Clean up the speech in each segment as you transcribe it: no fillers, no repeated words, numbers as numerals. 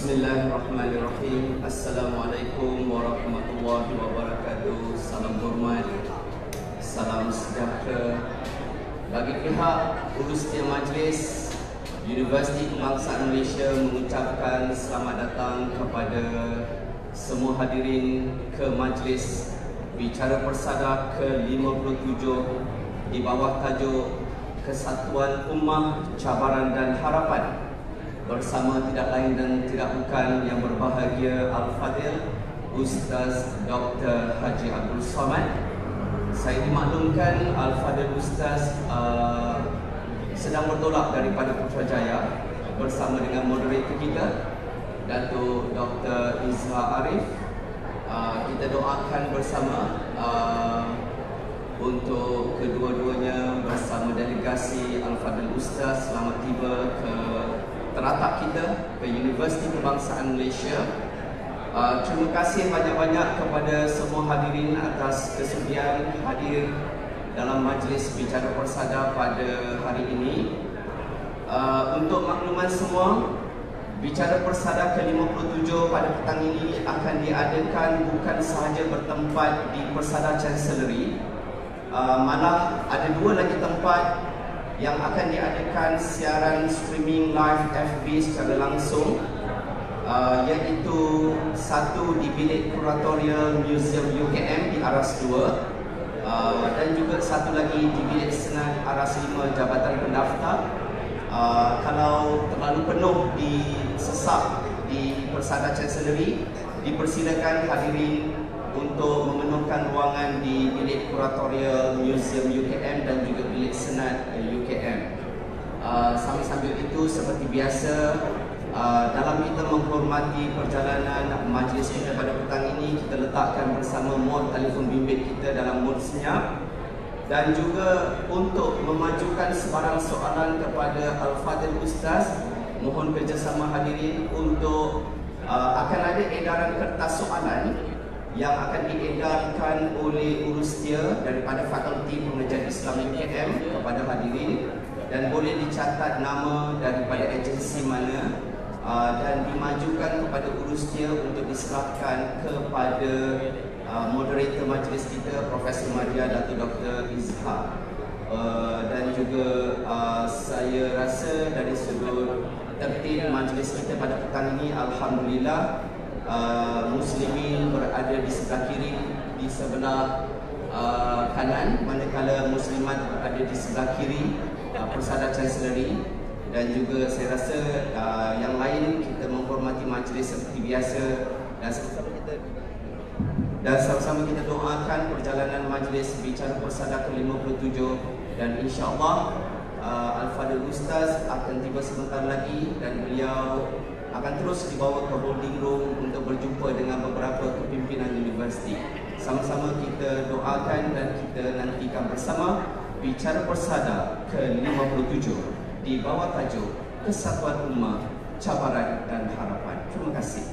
Bismillahirrahmanirrahim. Assalamualaikum warahmatullahi wabarakatuh. Salam hormat, salam sejahtera bagi pihak Urusia Majlis Universiti Kebangsaan Malaysia. Mengucapkan selamat datang kepada semua hadirin ke Majlis Bicara Persada ke-57 di bawah tajuk Kesatuan Ummah, Cabaran dan Harapan, bersama tidak lain dan tidak bukan yang berbahagia Al-Fadil Ustaz Dr. Haji Abdul Somad. Saya dimaklumkan Al-Fadil Ustaz sedang bertolak daripada Putrajaya bersama dengan moderator kita, Datuk Dr. Izhar Arif. Kita doakan bersama untuk kedua-duanya bersama delegasi Al-Fadil Ustaz selamat tiba ke teratak kita, ke Universiti Kebangsaan Malaysia. Terima kasih banyak-banyak kepada semua hadirin atas kesudian hadir dalam Majlis Bicara Persada pada hari ini. Untuk makluman semua, Bicara Persada ke-57 pada petang ini akan diadakan bukan sahaja bertempat di Persada Chancellery, malah ada dua lagi tempat yang akan diadakan siaran streaming live FB secara langsung, iaitu satu di bilik kuratorial Museum UKM di Aras 2, dan juga satu lagi di bilik senat Aras 5 Jabatan Pendaftar. Kalau terlalu penuh sesak di Persada Chancellery, dipersilakan hadirin untuk memenuhkan ruangan di bilik kuratorial Museum UKM dan juga bilik senat UKM. Sambil-sambil itu, seperti biasa, dalam kita menghormati perjalanan majlis kita pada petang ini, kita letakkan bersama mod telefon bimbit kita dalam mod senyap, dan juga untuk memajukan sebarang soalan kepada Al-Fadil Ustaz, mohon kerjasama hadirin untuk akan ada edaran kertas soalan yang akan diedarkan oleh Urustia daripada Fakulti Pengajian Islam UKM kepada hadirin, dan boleh dicatat nama daripada agensi mana, dan dimajukan kepada Urustia untuk diserahkan kepada moderator majlis kita, Profesor Madia Datuk Dr. Izhar. Dan juga saya rasa dari sudut tertib majlis kita pada petang ini, alhamdulillah, Muslimin berada di sebelah kiri, di sebelah kanan, manakala Muslimat berada di sebelah kiri Persada Chancellery. Dan juga saya rasa yang lain, kita menghormati majlis seperti biasa, dan sama-sama kita doakan perjalanan majlis Bicara Persada ke-57, dan insya-Allah Al-Fadil Ustaz akan tiba sebentar lagi, dan beliau akan terus dibawa ke holding room untuk berjumpa dengan beberapa kepimpinan universiti. Sama-sama kita doakan dan kita nantikan bersama Bicara Persada ke-57 di bawah tajuk Kesatuan Ummah, Cabaran dan Harapan. Terima kasih.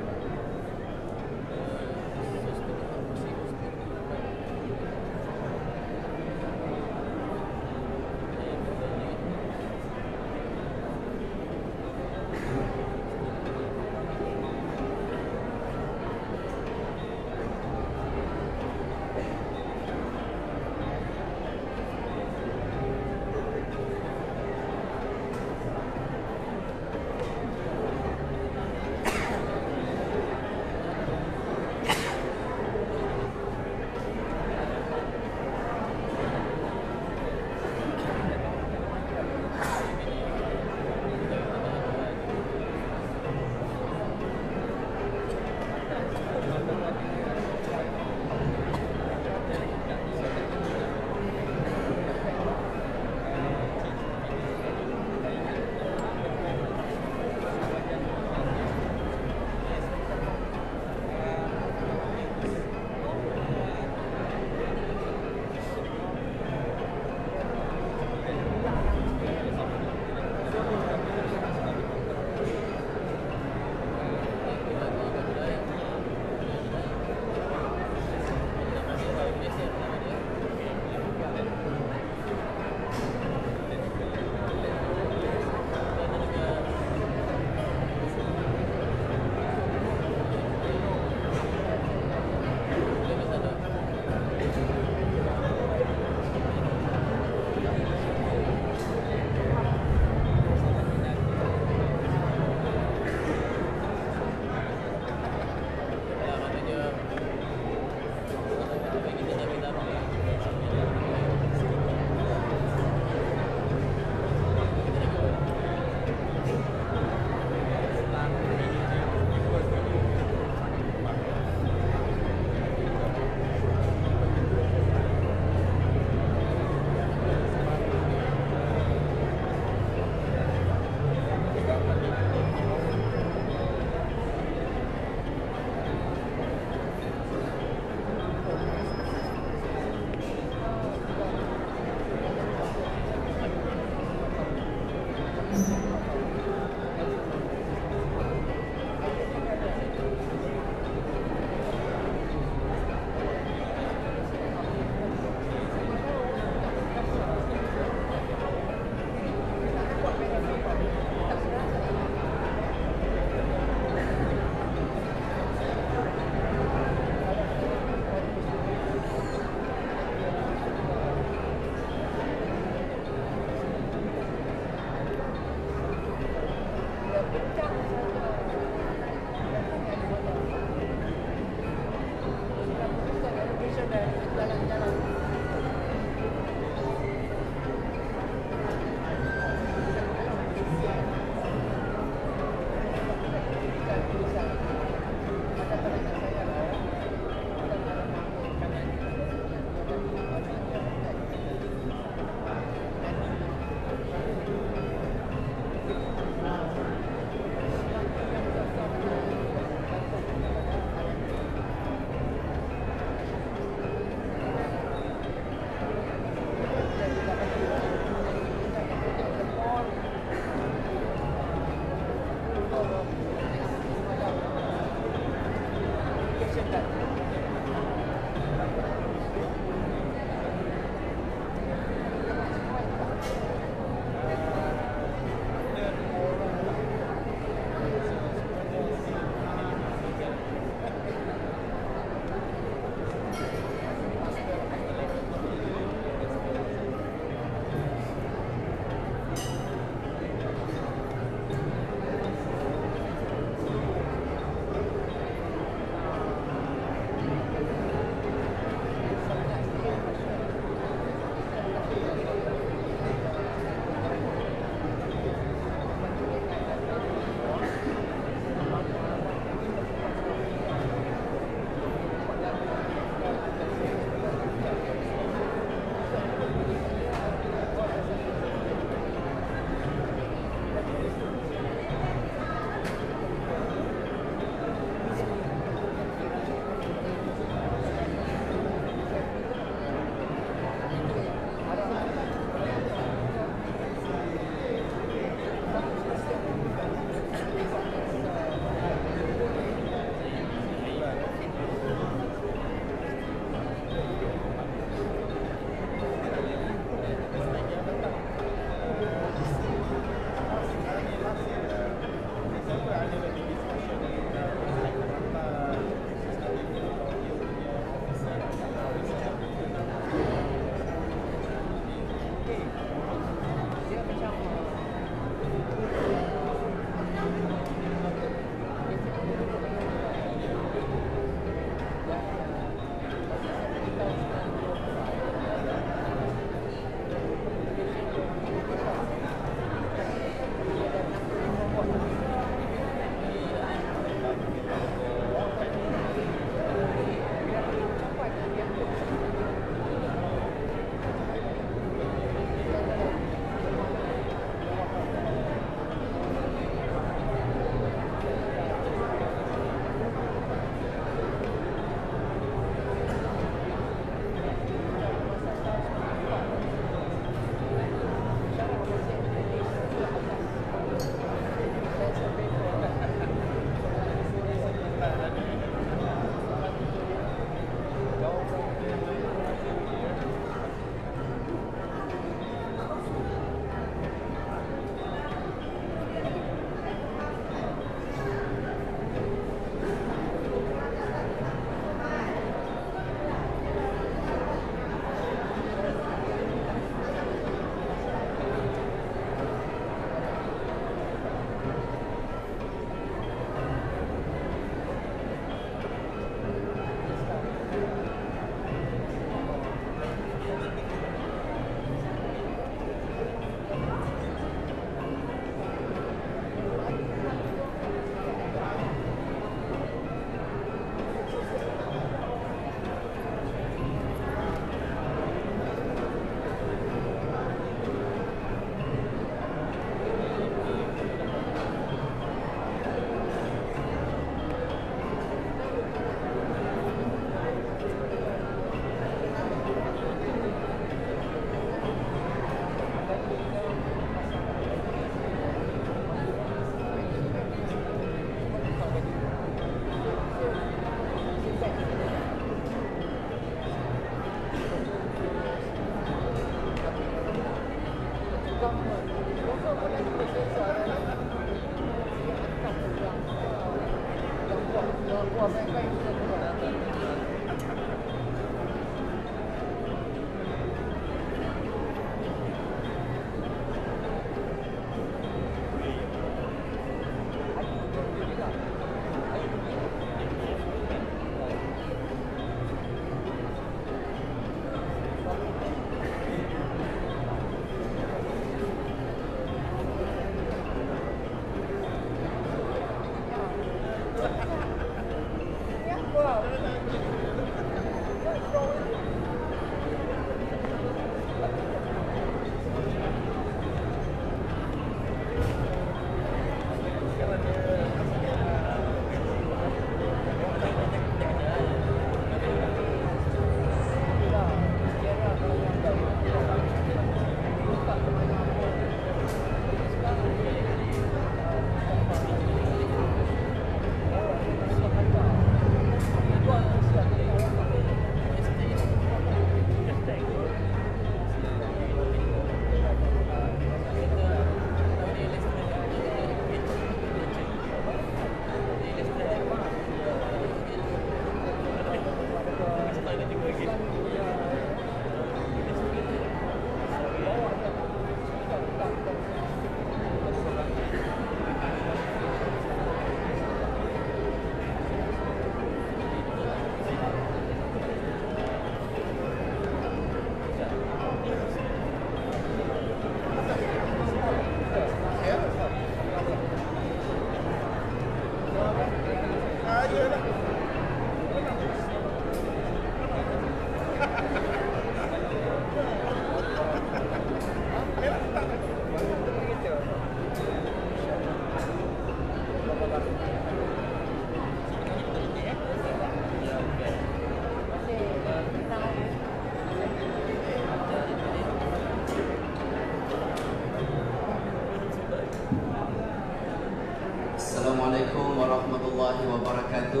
Assalamualaikum warahmatullahi wabarakatuh.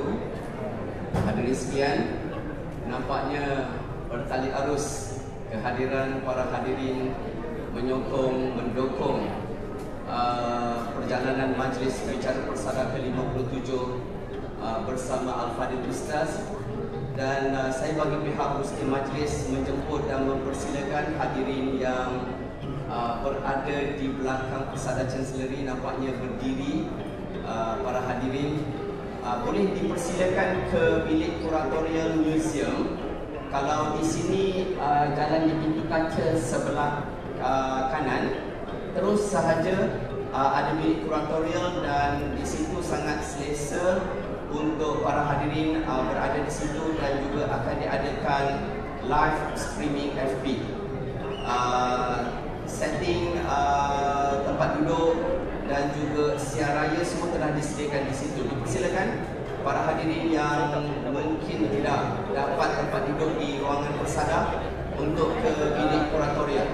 Hadirin sekalian, nampaknya bertali arus kehadiran para hadirin mendukung perjalanan Majlis Bicara Persada ke-57 bersama Al-Fadhil Ustaz, dan saya bagi pihak Rusdi Majlis menjemput dan mempersilakan hadirin yang berada di belakang Persada Chancellery nampaknya berdiri. Para hadirin boleh dipersilakan ke bilik kuratorial museum. Kalau di sini jalan di pintu kaca sebelah kanan, terus sahaja ada bilik kuratorial, dan di situ sangat selesa untuk para hadirin berada di situ, dan juga akan diadakan live streaming FB. Setting tempat duduk dan juga siar raya semua telah disediakan di situ. Dipersilakan para hadirin yang mungkin tidak dapat tempat duduk di ruangan Persada untuk ke bilik kuratorial.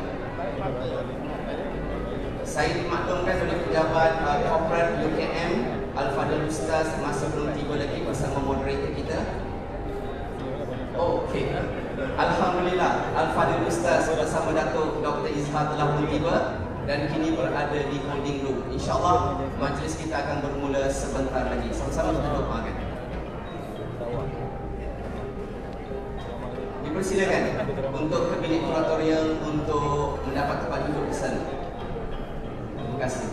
Saya dimaklumkan oleh pejabat Corporate UKM Al-Fadhil Ustaz masih belum tiba lagi bersama moderator kita. Oh, okey. Alhamdulillah, Al-Fadhil Ustaz bersama Datuk Dr. Izhar telah pun tiba dan kini berada di holding room. InsyaAllah majlis kita akan bermula sebentar lagi. Sama-sama kita doa kan. Dipersilakan untuk ke bilik kuratorial untuk mendapat tempat duduk di sana. Terima kasih.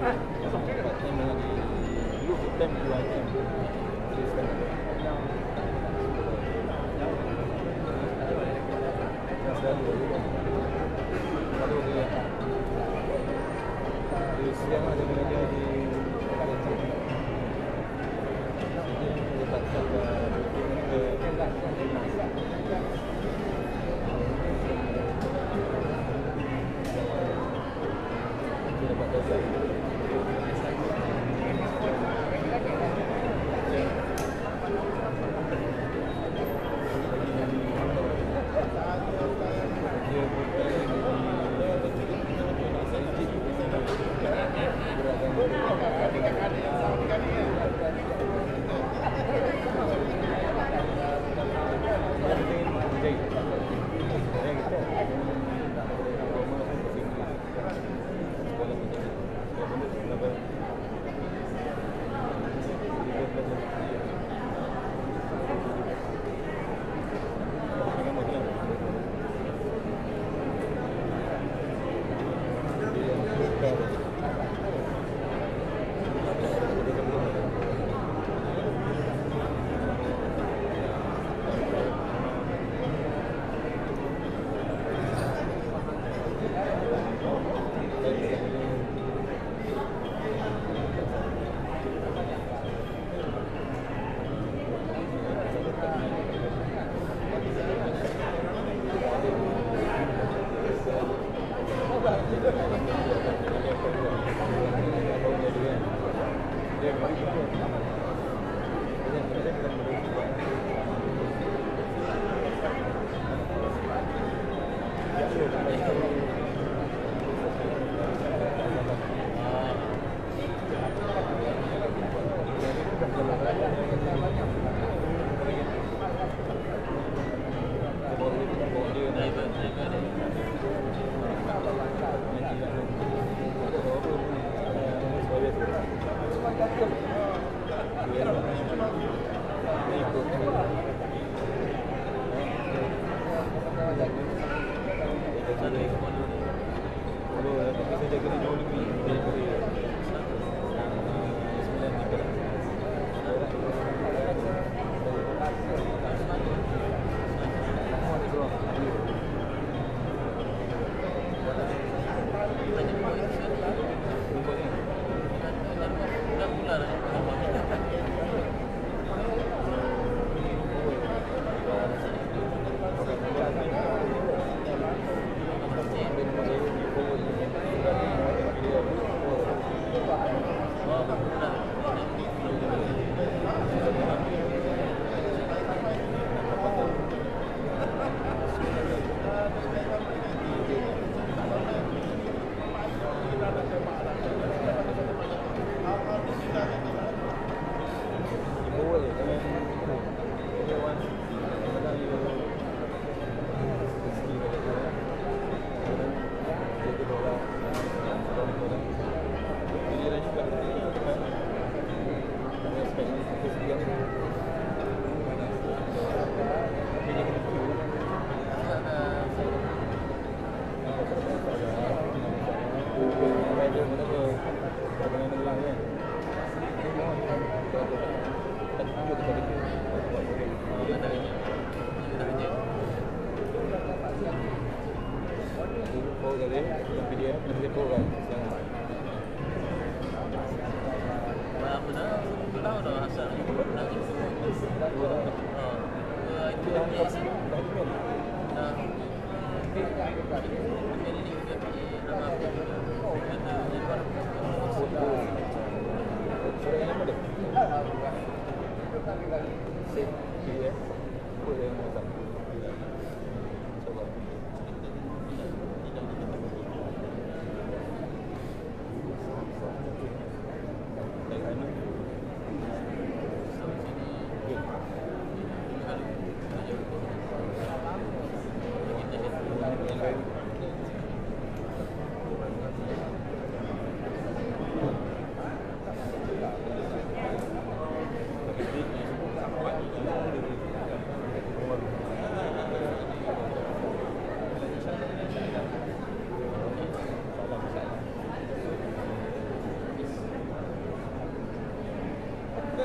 Part-time dengan di dulu full-time 2 jam. Jadi sekarang selalu dia. Di siang ada mengajar di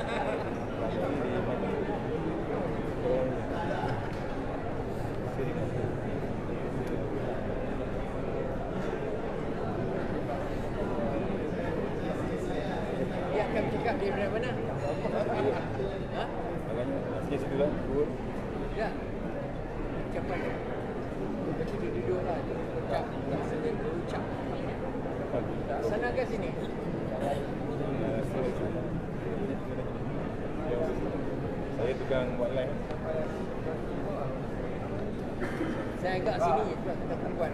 Dia akan cakap dia dari mana? Ha? Agaknya masih sebelah dua. Ya. Ucapan. Betul dia duduk lah. Dia ucap. Dia berucap. Sana ke sini? Saya tukang buat live. Saya agak sini sebab kita perempuan.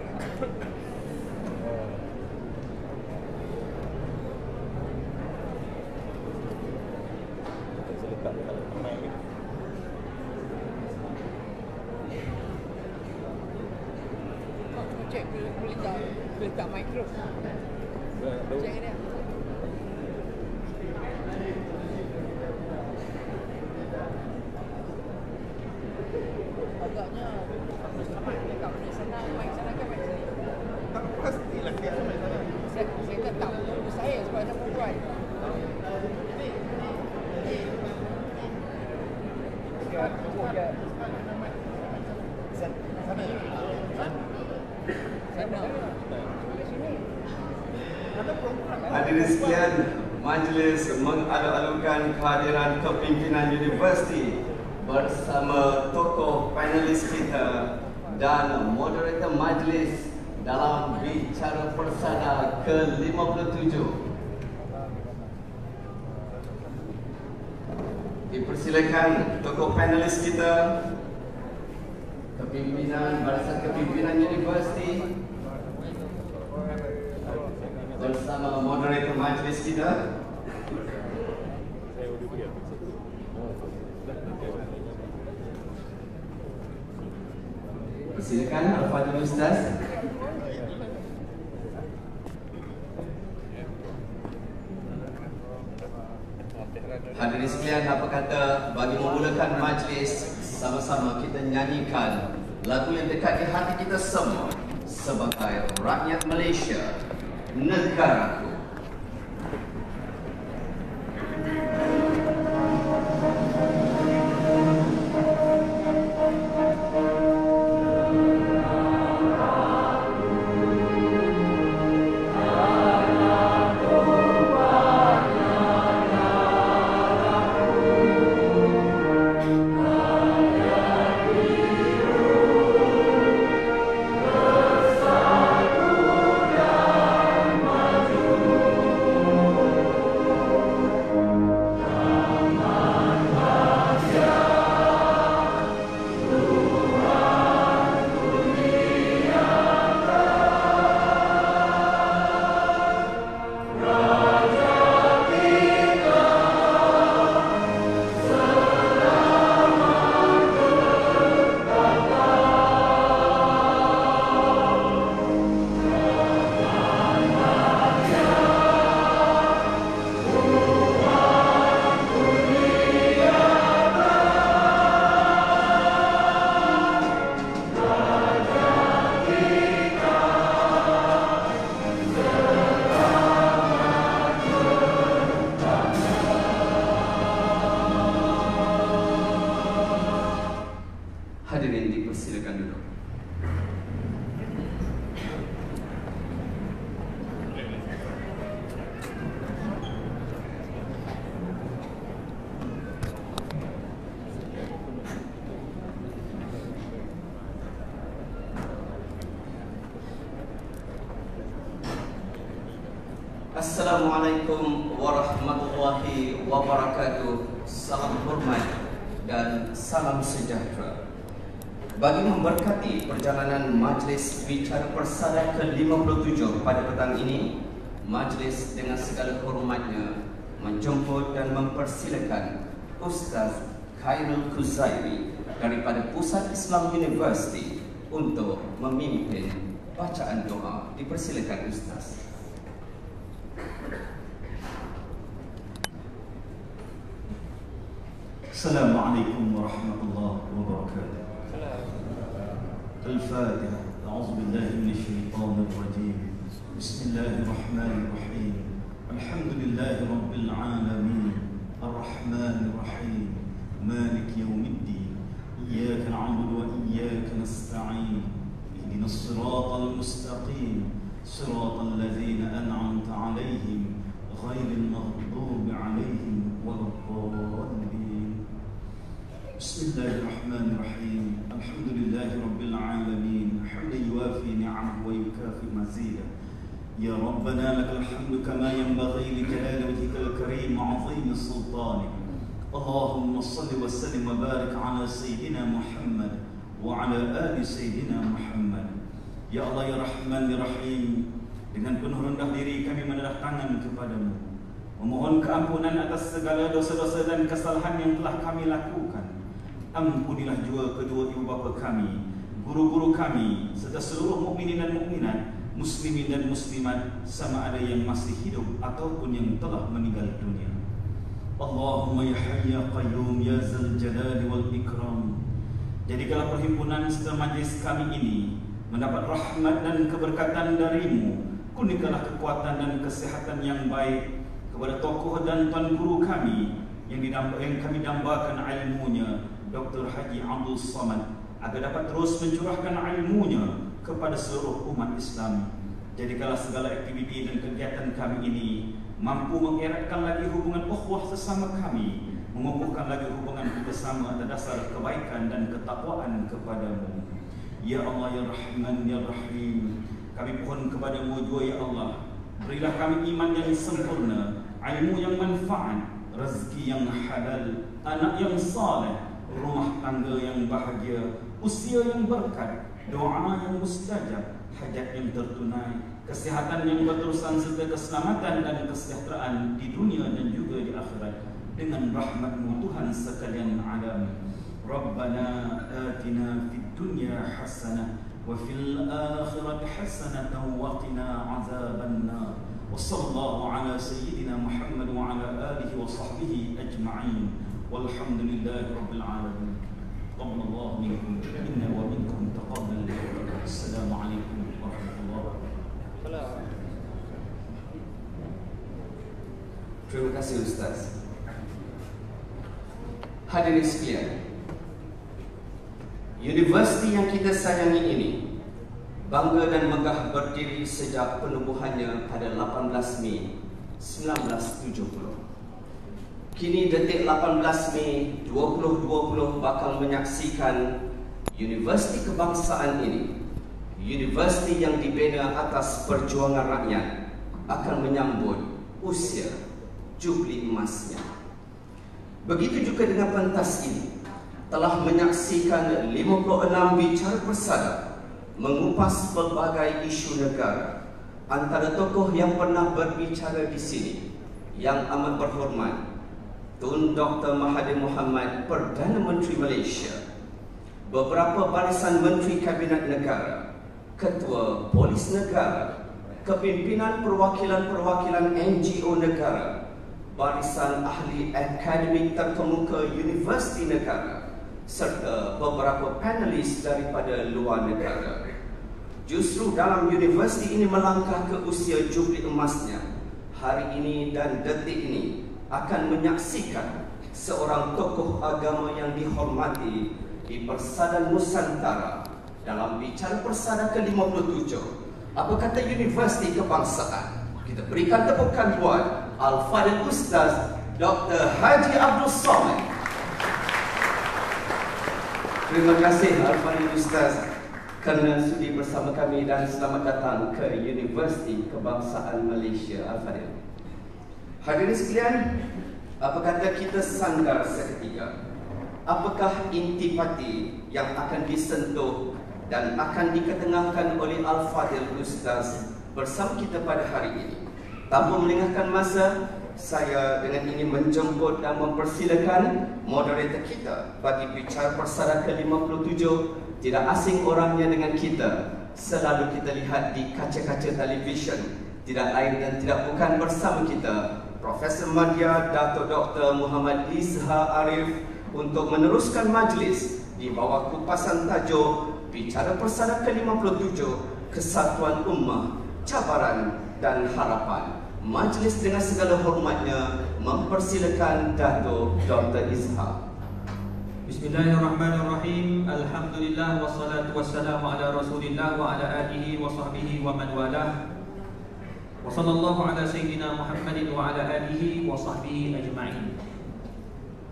Saya letak dekat mic ni. Cek boleh letak mic terus. Cek dia. Agaknya dekat mana sana, mic sana ke mic sini? Tak pastilah dia sampai sana. Saya tetap tunggu saya sebab saya perempuan. Sana. Hadirin sekalian, majlis mengalu-alukan kehadiran kepimpinan universiti bersama tokoh panelis kita dan moderator majlis dalam bicara persada ke-57. Dipersilakan tokoh panelis kita, kepimpinan Barisan Kepimpinan Universiti bersama moderator majlis kita. Silakan Al-Fadhil Ustaz. Hadirin sekalian, apa kata bagi memulakan majlis, sama-sama kita nyanyikan lagu yang dekat di hati kita semua sebagai rakyat Malaysia, negaraku. Hadirin dipersilakan duduk. Assalamualaikum warahmatullahi wabarakatuh. Salam hormat dan salam sejahtera. Bagi memberkati perjalanan majlis bicara persada ke-57 pada petang ini, majlis dengan segala hormatnya menjemput dan mempersilakan Ustaz Khairul Khuzaimi daripada Pusat Islam University untuk memimpin bacaan doa. Dipersilakan Ustaz. Assalamualaikum warahmatullahi wabarakatuh. الفاتحة. أعوذ بالله من الشيطان الرجيم. بسم الله الرحمن الرحيم. الحمد لله رب العالمين الرحمن بسم الله الرحمن الرحيم الحمد لله رب العالمين حمدا يوافي نعمه ويكافئ مزيدا يا ربنا لك الحمد كما ينبغي لجلال وجهك الكريم وعظيم سلطانك اللهم صل وسلم وبارك على سيدنا محمد وعلى آل سيدنا محمد يا الله يا رحمن يا رحيم dengan penuh rendah diri kami mendadah tangan kepadamu memohon keampunan atas segala dosa-dosa dan kesalahan yang telah kami lakukan. Ampunilah juga kedua ibu bapa kami, guru-guru kami, serta seluruh mukminin dan mukminat, muslimin dan muslimat, sama ada yang masih hidup ataupun yang telah meninggal dunia. Allahumma ya hayy ya qayyum ya zal jalali wal ikram. Jadikanlah perhimpunan serta majlis kami ini mendapat rahmat dan keberkatan darimu. Kurniakanlah kekuatan dan kesehatan yang baik kepada tokoh dan tuan guru kami yang kami dambakan ilmunya, Dr. Haji Abdul Samad, agar dapat terus mencurahkan ilmunya kepada seluruh umat Islam. Jadikanlah segala aktiviti dan kegiatan kami ini mampu mengeratkan lagi hubungan ukhuwah sesama kami, mengukuhkan lagi hubungan bersama atas dasar kebaikan dan ketakwaan kepadamu. Ya Allah ya Rahman ya Rahim, kami mohon kepadamu jua ya Allah, berilah kami iman yang sempurna, ilmu yang manfaat, rezeki yang halal, anak yang saleh, rumah tangga yang bahagia, usia yang berkat, doa yang mustajab, hajat yang tertunai, kesehatan yang berterusan serta keselamatan dan kesejahteraan di dunia dan juga di akhirat dengan rahmat-Mu Tuhan sekalian alam. Rabbana atina fid dunya hasanah wa fil akhirati hasanatan wa qina azaban nar. Wa sallallahu ala sayyidina Muhammad wa ala alihi wa sahbihi ajma'in. Walhamdulillahi rabbil alamin. Taqabbalallahu minkum inna wa minkum taqabbal. Assalamualaikum warahmatullahi wabarakatuh. Terima kasih Ustaz. Hadirin sekalian, universiti yang kita sayangi ini bangga dan megah berdiri sejak penubuhannya pada 18 Mei 1970. Kini detik 18 Mei 2020 bakal menyaksikan universiti kebangsaan ini, universiti yang dibina atas perjuangan rakyat, akan menyambut usia jubli emasnya. Begitu juga dengan pentas ini telah menyaksikan 56 bicara bersada mengupas pelbagai isu negara. Antara tokoh yang pernah berbicara di sini yang amat berhormat Tun Dr. Mahathir Mohamad, Perdana Menteri Malaysia, beberapa barisan Menteri Kabinet Negara, Ketua Polis Negara, kepimpinan perwakilan-perwakilan NGO negara, barisan ahli akademik terkemuka Universiti Negara, serta beberapa panelis daripada luar negara. Justru dalam universiti ini melangkah ke usia jubli emasnya, hari ini dan detik ini akan menyaksikan seorang tokoh agama yang dihormati di Persada Nusantara dalam bicara persada ke-57. Apa kata Universiti Kebangsaan? Kita berikan tepukan buat Al-Fadhil Ustaz Dr. Haji Abdul Samad. Terima kasih Al-Fadhil Ustaz kerana sudi bersama kami dan selamat datang ke Universiti Kebangsaan Malaysia. Al-Fadhil. Hadirin sekalian, apa kata kita sandar seketika? Apakah intipati yang akan disentuh dan akan diketengahkan oleh Al-Fadhil Ustaz bersama kita pada hari ini? Tanpa melengahkan masa, saya dengan ini menjemput dan mempersilakan moderator kita bagi bicara persada ke-57. Tidak asing orangnya dengan kita, selalu kita lihat di kaca-kaca televisyen. Tidak lain dan tidak bukan bersama kita Profesor Madya Dato' Dr. Muhammad Izhar Arif untuk meneruskan majlis di bawah kupasan tajuk Bicara Persada ke-57, Kesatuan Ummah, Cabaran dan Harapan. Majlis dengan segala hormatnya mempersilakan Dato' Dr. Izhar. Bismillahirrahmanirrahim. Alhamdulillah wassalatu wassalamu ala Rasulillah wa ala alihi wa sahbihi wa man walah. Wa sallallahu ala sayyidina Muhammadin wa ala alihi wa sahbihi ajma'in.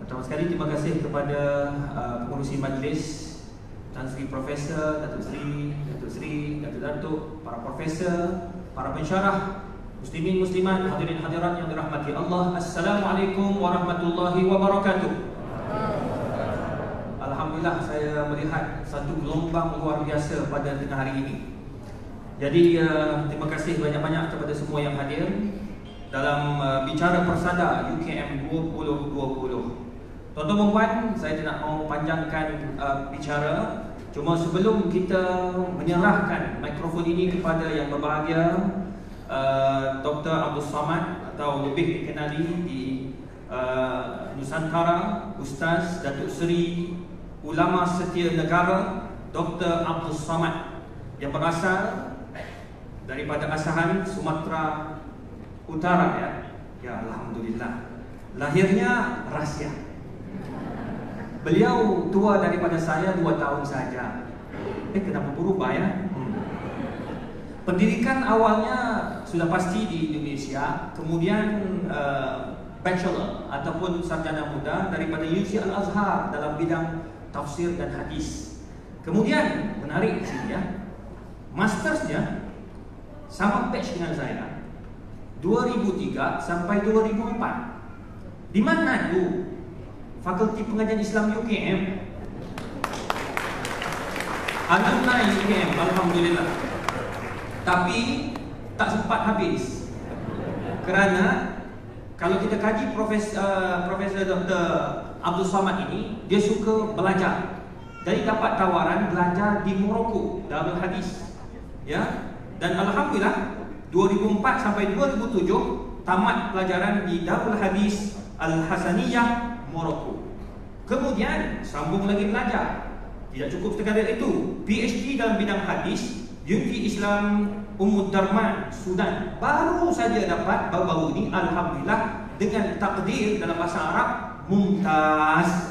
Pertama sekali terima kasih kepada pengurusi majlis, Tan Sri Profesor, Datuk Sri, Datuk, para profesor, para pensyarah, muslimin muslimat, hadirin hadirat yang dirahmati Allah. Assalamualaikum warahmatullahi wabarakatuh. Alhamdulillah saya melihat satu gelombang luar biasa pada tengah hari ini. Jadi terima kasih banyak-banyak kepada semua yang hadir dalam bicara persada UKM 2020. Tuan-tuan dan puan, saya tidak mau panjangkan bicara. Cuma sebelum kita menyerahkan mikrofon ini kepada yang berbahagia, Dr. Abdul Samad atau lebih dikenali di Nusantara, Ustaz Datuk Seri Ulama Setia Negara Dr. Abdul Samad yang berasal daripada Asahan, Sumatera Utara ya. Ya, alhamdulillah. Lahirnya rahsia. Beliau tua daripada saya 2 tahun saja. Kenapa berubah ya? Pendidikan awalnya sudah pasti di Indonesia, kemudian bachelor ataupun sarjana muda daripada UC Al-Azhar dalam bidang tafsir dan hadis. Kemudian menarik di sini ya, mastersnya sama batch dengan saya, 2003 sampai 2004. Di mana tu? Fakulti Pengajian Islam UKM. Alumni UKM, alhamdulillah. Tapi tak sempat habis. Kerana kalau kita kaji Profesor Dr. Abdul Samad ini, dia suka belajar. Jadi dapat tawaran belajar di Morocco, Darul Hadis. Ya. Dan alhamdulillah 2004 sampai 2007 tamat pelajaran di Darul Hadis Al-Hasaniyah Morocco. Kemudian sambung lagi belajar. Tidak cukup sekadar itu, PhD dalam bidang hadis Universiti Islam Ummud Darman, Sudan. Baru saja dapat baru-baru ini, alhamdulillah, dengan takdir dalam bahasa Arab mumtaz.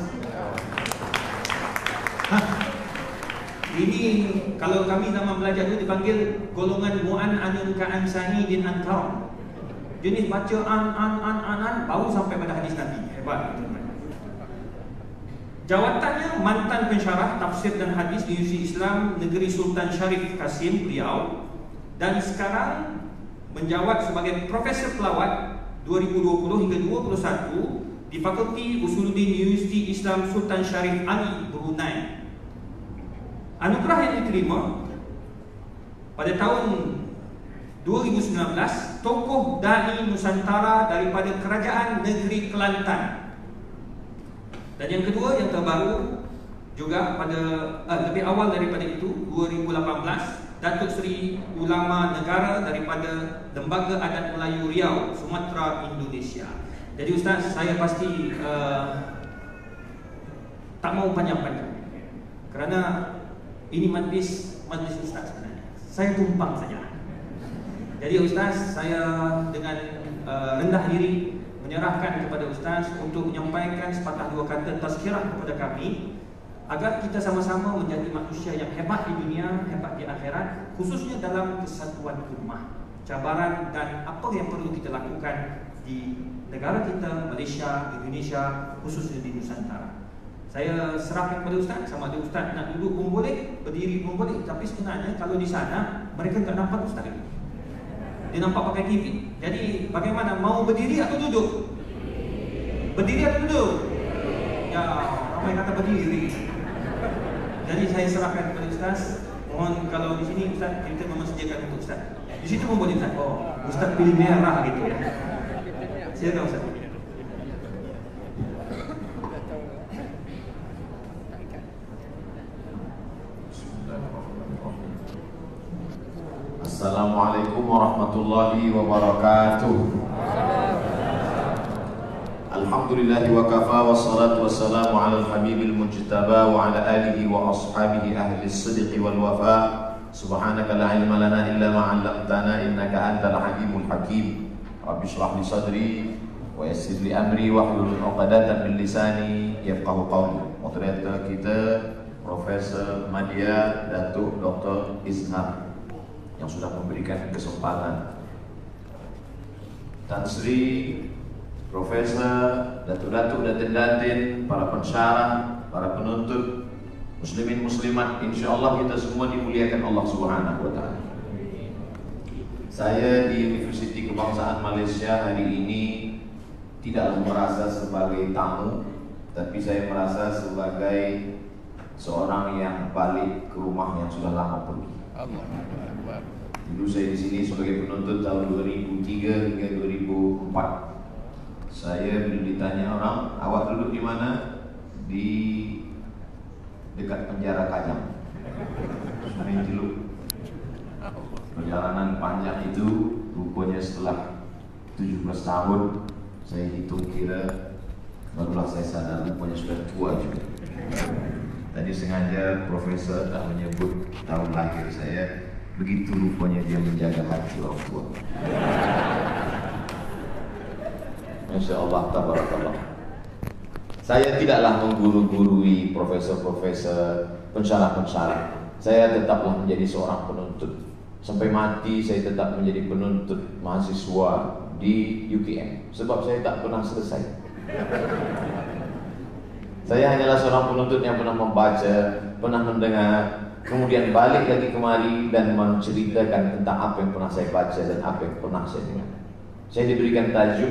Ini kalau kami zaman belajar itu dipanggil golongan mu'an-anun ka'ansani din ankaram. Jenis baca an baru sampai pada hadis Nabi. Hebat. Jawatannya mantan pensyarah tafsir dan hadis di Universiti Islam Negeri Sultan Syarif Kasim, Riau, dan sekarang menjawat sebagai profesor pelawat 2020 hingga 2021 di Fakulti Usuluddin Universiti Islam Sultan Syarif Ali, Brunei. Anugerah yang diterima pada tahun 2019, tokoh dai Nusantara daripada Kerajaan Negeri Kelantan. Dan yang kedua, yang terbaru juga pada lebih awal daripada itu, 2018, Datuk Seri Ulama Negara daripada Lembaga Adat Melayu Riau, Sumatera, Indonesia. Jadi Ustaz, saya pasti tak mau panjang-panjang kerana ini majlis Ustaz sebenarnya. Saya tumpang saja. Jadi Ustaz, saya dengan rendah diri menyerahkan kepada Ustaz untuk menyampaikan sepatah dua kata tazkirah kepada kami agar kita sama-sama menjadi manusia yang hebat di dunia, hebat di akhirat, khususnya dalam kesatuan ummah. Cabaran dan apa yang perlu kita lakukan di negara kita, Malaysia, Indonesia, khususnya di Nusantara. Saya serahkan kepada Ustaz, sama ada Ustaz nak duduk pun boleh, berdiri pun boleh. Tapi sebenarnya kalau di sana mereka tak nampak Ustaz ini. Dia nampak pakai TV. Jadi bagaimana, mau berdiri atau duduk? Berdiri atau duduk? Ya, ramai kata berdiri. Jadi saya serahkan kepada Ustaz. Mohon kalau di sini Ustaz, kita memang sediakan untuk Ustaz. Di situ pun boleh Ustaz. Oh, Ustaz pilih merah gitu ya. Silakan Ustaz. Assalamualaikum warahmatullahi wabarakatuh. Alhamdulillahi wa kafa wa salatu wa salamu ala al-habibil mujtaba wa ala alihi wa ashabihi ahli as-sidqi wal wafa. Subhanaka la ilma lana illa ma 'allamtana innaka antal halimul hakim. Rabbi shrah li sadri wa yassir li amri wahlul 'uqdatam min lisani yafqahu qawli. Moderator kita Profesor Madya Datuk Dr. Izhar yang sudah memberikan kesempatan, Tan Sri profesor, datuk-datuk, datin-datin, para pensyarah, para penuntut, muslimin muslimat, insya Allah kita semua dimuliakan Allah Subhanahu wa Ta'ala. Saya di Universiti Kebangsaan Malaysia hari ini tidak merasa sebagai tamu, tapi saya merasa sebagai seorang yang balik ke rumah yang sudah lama pergi. Dulu saya di sini sebagai penuntut tahun 2003 hingga 2004. Saya bila ditanya orang, awak duduk di mana? Di dekat penjara Kajang, Sungai Ciluk. Perjalanan panjang itu rupanya setelah 17 tahun saya hitung kira, barulah saya sadar rupanya sudah tua juga. Tadi sengaja profesor tak menyebut tahun lahir saya, begitu rupanya dia menjaga hati orang tua. Masya Allah, tabarakallah. Saya tidaklah mengguru-gurui profesor-profesor, pensyarah-pensyarah. Saya tetaplah menjadi seorang penuntut. Sampai mati saya tetap menjadi penuntut mahasiswa di UKM. Sebab saya tak pernah selesai. Saya hanyalah seorang penuntut yang pernah membaca, pernah mendengar, kemudian balik lagi kemari dan menceritakan tentang apa yang pernah saya baca dan apa yang pernah saya dengar. Saya diberikan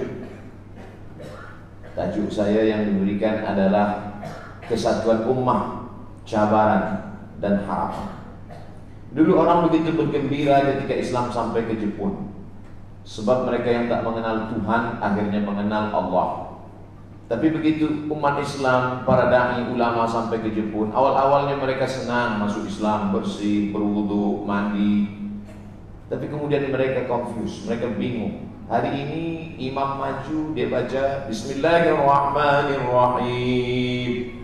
Tajuk saya yang diberikan adalah kesatuan ummah, cabaran dan harapan. Dulu orang begitu bergembira ketika Islam sampai ke Jepun, sebab mereka yang tak mengenal Tuhan akhirnya mengenal Allah. Tapi begitu umat Islam, para dai ulama sampai ke Jepun, awal-awalnya mereka senang masuk Islam, bersih, berwudu, mandi. Tapi kemudian mereka confused, mereka bingung. Hari ini imam maju, dia baca Bismillahirrahmanirrahim.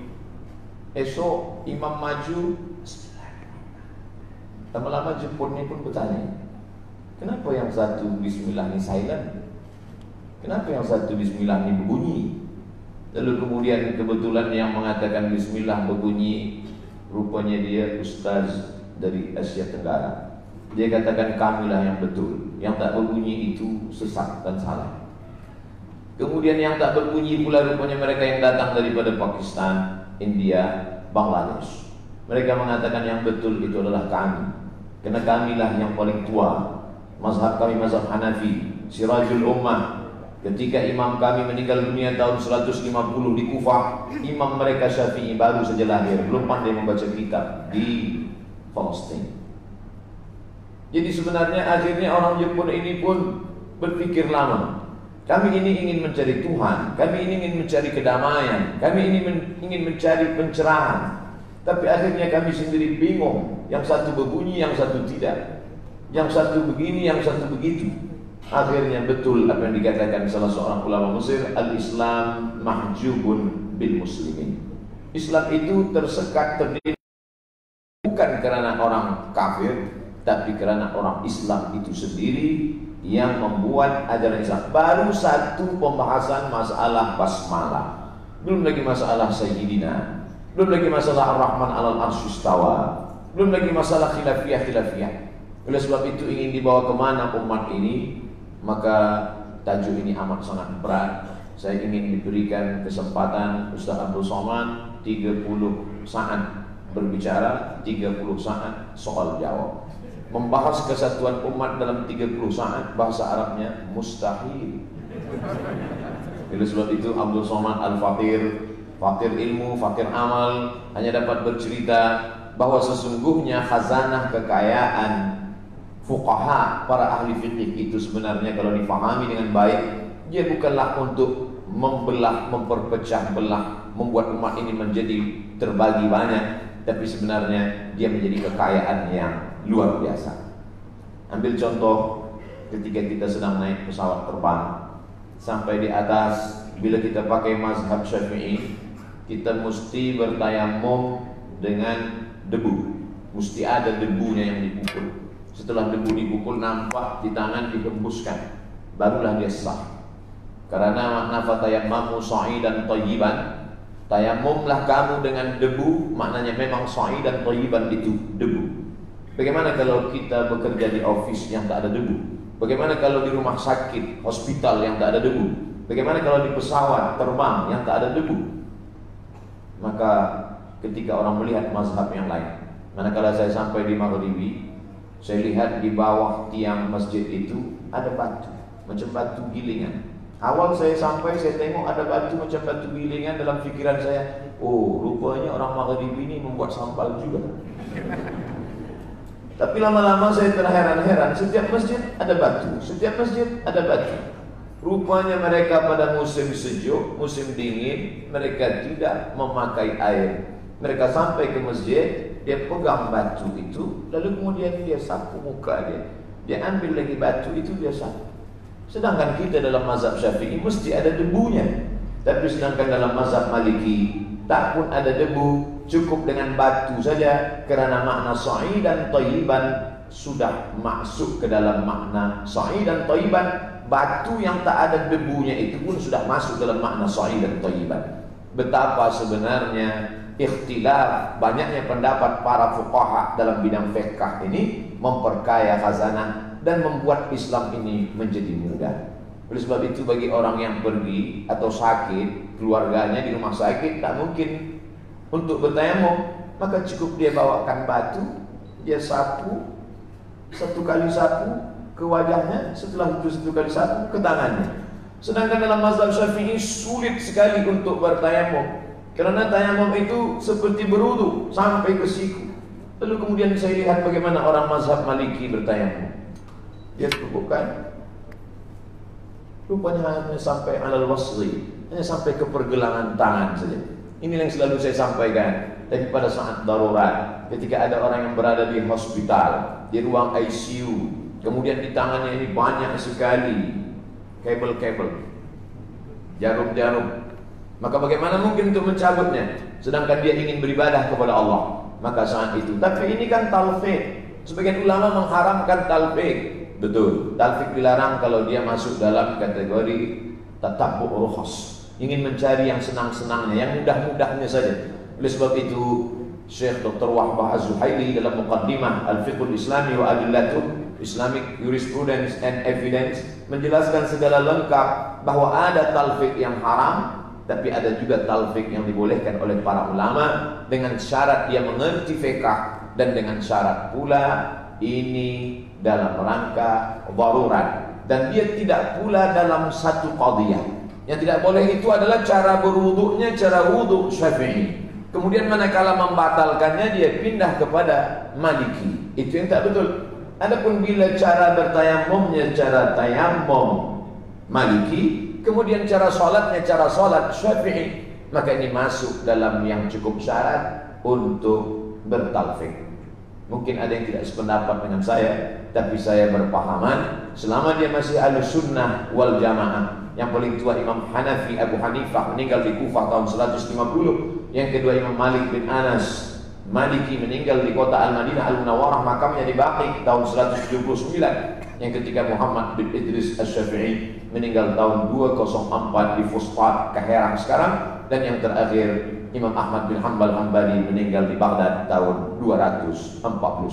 Esok imam maju, Bismillahirrahmanirrahim. Lama-lama Jepun ini pun bertanya, kenapa yang satu Bismillah ini silent? Kenapa yang satu Bismillah ini berbunyi? Lalu kemudian kebetulan yang mengatakan Bismillah berbunyi, rupanya dia ustaz dari Asia Tenggara. Dia katakan kamilah yang betul, yang tak berbunyi itu sesat dan salah. Kemudian yang tak berbunyi pula rupanya mereka yang datang daripada Pakistan, India, Bangladesh. Mereka mengatakan yang betul itu adalah kami, karena kamilah yang paling tua. Mazhab kami mazhab Hanafi, Sirajul Ummah. Ketika imam kami meninggal dunia tahun 150 di Kufah, imam mereka Syafi'i baru saja lahir, belum pandai membaca kitab di Palestina. Jadi sebenarnya akhirnya orang Jepun ini pun berpikir lama. Kami ini ingin mencari Tuhan, kami ini ingin mencari kedamaian, kami ini ingin mencari pencerahan. Tapi akhirnya kami sendiri bingung, yang satu berbunyi, yang satu tidak. Yang satu begini, yang satu begitu. Akhirnya betul apa yang dikatakan salah seorang ulama Mesir, al-Islam mahjubun bil muslimin. Islam itu tersekat, terdiri bukan karena orang kafir, tapi karena orang Islam itu sendiri yang membuat ajaran Islam. Baru satu pembahasan masalah basmalah, belum lagi masalah sayyidina, belum lagi masalah ar-Rahman alal arsy istawa, belum lagi masalah khilafiyah. Oleh sebab itu ingin dibawa kemana umat ini, maka tajuk ini amat sangat berat. Saya ingin diberikan kesempatan Ustaz Abdul Somad 30 saat berbicara, 30 saat soal jawab. Membahas kesatuan umat dalam 30 saat, bahasa Arabnya mustahil. Oleh sebab itu Abdul Somad Al-Fatir, fakir ilmu, fakir amal, hanya dapat bercerita bahwa sesungguhnya khazanah kekayaan fuqaha, para ahli fikih itu sebenarnya kalau difahami dengan baik, dia bukanlah untuk membelah, memperpecah belah, membuat umat ini menjadi terbagi banyak, tapi sebenarnya dia menjadi kekayaan yang luar biasa. Ambil contoh ketika kita sedang naik pesawat terbang, sampai di atas, bila kita pakai mazhab Syafi'i, kita mesti bertayamum dengan debu. Mesti ada debunya yang dipukul. Setelah debu dipukul, nampak di tangan dihembuskan, barulah dia sah. Karena makna fatayammamu sa'idan thayyiban, tayamumlah kamu dengan debu, maknanya memang sa'idan thayyiban itu debu. Bagaimana kalau kita bekerja di office yang tak ada debu? Bagaimana kalau di rumah sakit, hospital yang tak ada debu? Bagaimana kalau di pesawat terbang yang tak ada debu? Maka ketika orang melihat mazhab yang lain, manakala saya sampai di Maghribi, saya lihat di bawah tiang masjid itu ada batu, macam batu gilingan. Awal saya sampai, saya tengok ada batu macam batu gilingan. Dalam fikiran saya, oh rupanya orang Maghribi ini membuat sambal juga. Tapi lama-lama saya terheran-heran, setiap masjid ada batu, setiap masjid ada batu. Rupanya mereka pada musim sejuk, musim dingin, mereka tidak memakai air. Mereka sampai ke masjid, dia pegang batu itu, lalu kemudian dia sapu muka dia. Dia ambil lagi batu itu, dia sapu. Sedangkan kita dalam mazhab Syafi'i mesti ada debunya. Tapi sedangkan dalam mazhab Maliki tak pun ada debu, cukup dengan batu saja. Kerana makna sa'idan thayyiban sudah masuk ke dalam makna sa'idan thayyiban. Batu yang tak ada debunya itu pun sudah masuk dalam makna sa'idan thayyiban. Betapa sebenarnya ikhtilaf, banyaknya pendapat para fuqaha dalam bidang fiqh ini memperkaya khazanah dan membuat Islam ini menjadi mudah. Oleh sebab itu bagi orang yang pergi atau sakit, keluarganya di rumah sakit tak mungkin untuk bertayamum, maka cukup dia bawakan batu, dia sapu, satu kali sapu ke wajahnya, setelah itu satu kali sapu ke tangannya. Sedangkan dalam mazhab Syafi'i sulit sekali untuk bertayamum, karena tayamum itu seperti berwudu sampai ke siku. Lalu kemudian saya lihat bagaimana orang mazhab Maliki bertayamum. Dia bukan, rupanya hanya sampai alal wasri, hanya sampai ke pergelangan tangan saja. Ini yang selalu saya sampaikan. Tapi pada saat darurat, ketika ada orang yang berada di hospital, di ruang ICU, kemudian di tangannya ini banyak sekali kabel-kabel, jarum-jarum, maka bagaimana mungkin untuk mencabutnya? Sedangkan dia ingin beribadah kepada Allah. Maka saat itu, tapi ini kan talfiq. Sebagian ulama mengharamkan talfiq. Betul, talfiq dilarang kalau dia masuk dalam kategori tatabbu' rukhas, ingin mencari yang senang-senangnya, yang mudah-mudahnya saja. Oleh sebab itu Syekh Dr. Wahbah Az-Zuhaili dalam Muqaddimah Al-Fiqhul Islami wa Adillatuh, Islamic Jurisprudence and Evidence, menjelaskan segala lengkap bahwa ada talfiq yang haram, tapi ada juga talfiq yang dibolehkan oleh para ulama dengan syarat dia mengerti fiqh, dan dengan syarat pula ini dalam rangka darurat, dan dia tidak pula dalam satu qadiyah. Yang tidak boleh itu adalah cara berwuduknya, cara wuduk Syafi'i. Kemudian manakala membatalkannya dia pindah kepada Maliki. Itu yang tak betul. Adapun bila cara bertayamumnya cara tayamum Maliki, kemudian cara solatnya cara solat Syafi'i, maka ini masuk dalam yang cukup syarat untuk bertalfiq. Mungkin ada yang tidak sependapat dengan saya, tapi saya berpahaman selama dia masih ahlus sunnah wal jamaah. Yang paling tua Imam Hanafi Abu Hanifah meninggal di Kufah tahun 150. Yang kedua Imam Malik bin Anas Maliki meninggal di kota Al-Madinah Al-Munawwarah, makamnya di Baqi tahun 179. Yang ketiga Muhammad bin Idris Asy-Syafi'i meninggal tahun 204 di Fustat, Kaherang sekarang. Dan yang terakhir Imam Ahmad bin Hanbal Hanbali meninggal di Baghdad tahun 241.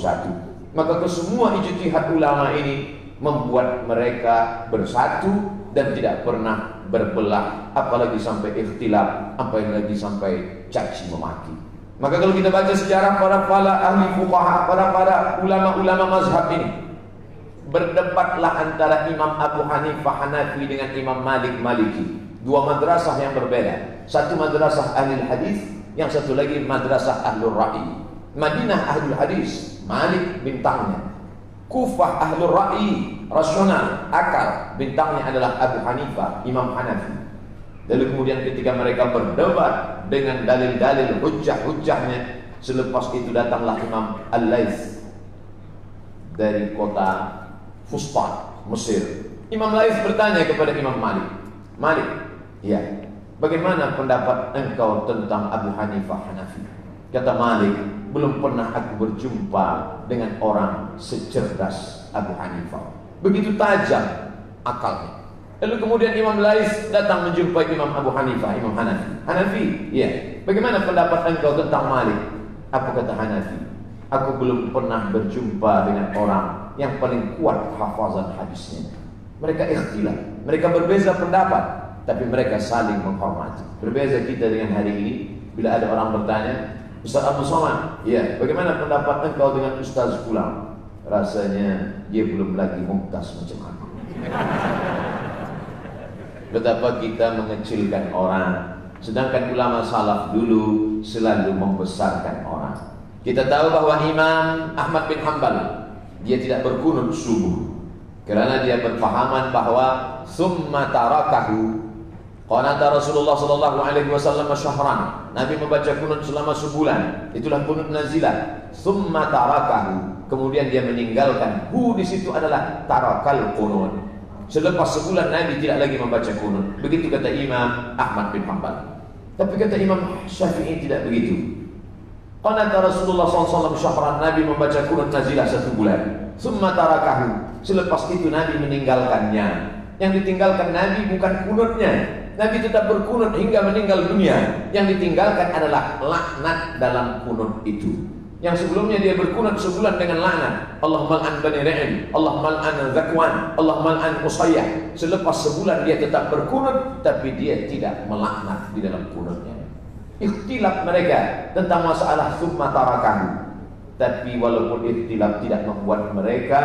Maka kesemua ijtihad ulama ini membuat mereka bersatu dan tidak pernah berbelah, apalagi sampai ikhtilaf, apalagi sampai caci memaki. Maka kalau kita baca sejarah para ahli fuqaha, para ulama-ulama mazhab ini, berdebatlah antara Imam Abu Hanifah Hanafi dengan Imam Malik Maliki. Dua madrasah yang berbeda. Satu madrasah ahli hadis, yang satu lagi madrasah ahlul ra'i. Madinah ahlul hadis, Malik bintangnya. Kufah ahlul ra'i, rasional, akal, bintangnya adalah Abu Hanifah, Imam Hanafi. Lalu kemudian ketika mereka berdebat dengan dalil-dalil hujjah-hujjahnya, selepas itu datanglah Imam Al-Laits dari kota Fustat, Mesir. Imam Laits bertanya kepada Imam Malik, Malik, ya, bagaimana pendapat engkau tentang Abu Hanifah Hanafi? Kata Malik, belum pernah aku berjumpa dengan orang secerdas Abu Hanifah. Begitu tajam akalnya. Lalu kemudian Imam Laits datang menjumpai Imam Abu Hanifah, Imam Hanafi. Hanafi, ya, bagaimana pendapat engkau tentang Malik? Apa kata Hanafi? Aku belum pernah berjumpa dengan orang yang paling kuat hafazan hadisnya. Mereka ikhtilaf, mereka berbeza pendapat. tapi mereka saling menghormati. Berbeza kita dengan hari ini, bila ada orang bertanya, Ustaz Abdul Somad, ya, bagaimana pendapat engkau dengan Ustaz Fulan? Rasanya dia belum lagi mumtaz macam aku. Betapa kita mengecilkan orang, sedangkan ulama salaf dulu selalu membesarkan orang. Kita tahu bahwa Imam Ahmad bin Hanbal, dia tidak berkunut subuh kerana dia berpahaman bahwa summa tarakahu. Qanata Rasulullah sallallahu alaihi wasallam syahran. Nabi membaca kunut selama sebulan. Itulah kunut nazilah. Summa tarakahu. Kemudian dia meninggalkan. Di situ adalah tarakal kunut. Selepas sebulan Nabi tidak lagi membaca kunut. Begitu kata Imam Ahmad bin Hanbal. Tapi kata Imam Syafi'i tidak begitu. Qanata Rasulullah SAW syahran, Nabi membaca kunut nazilah 1 bulan. Summa tarakahu. Selepas itu Nabi meninggalkannya. Yang ditinggalkan Nabi bukan kunutnya. Nabi tetap berkunut hingga meninggal dunia. Yang ditinggalkan adalah laknat dalam kunut itu. Yang sebelumnya dia berkunut sebulan dengan laknat. Allahumma al'an Bani Ra'im, Allahumma al'an Zakwan, Allahumma al'an Usayyah. Selepas sebulan dia tetap berkunut, tapi dia tidak melaknat di dalam kunutnya. Ikhtilaf mereka tentang masalah summa tarakahu. Tapi walaupun ikhtilaf tidak membuat mereka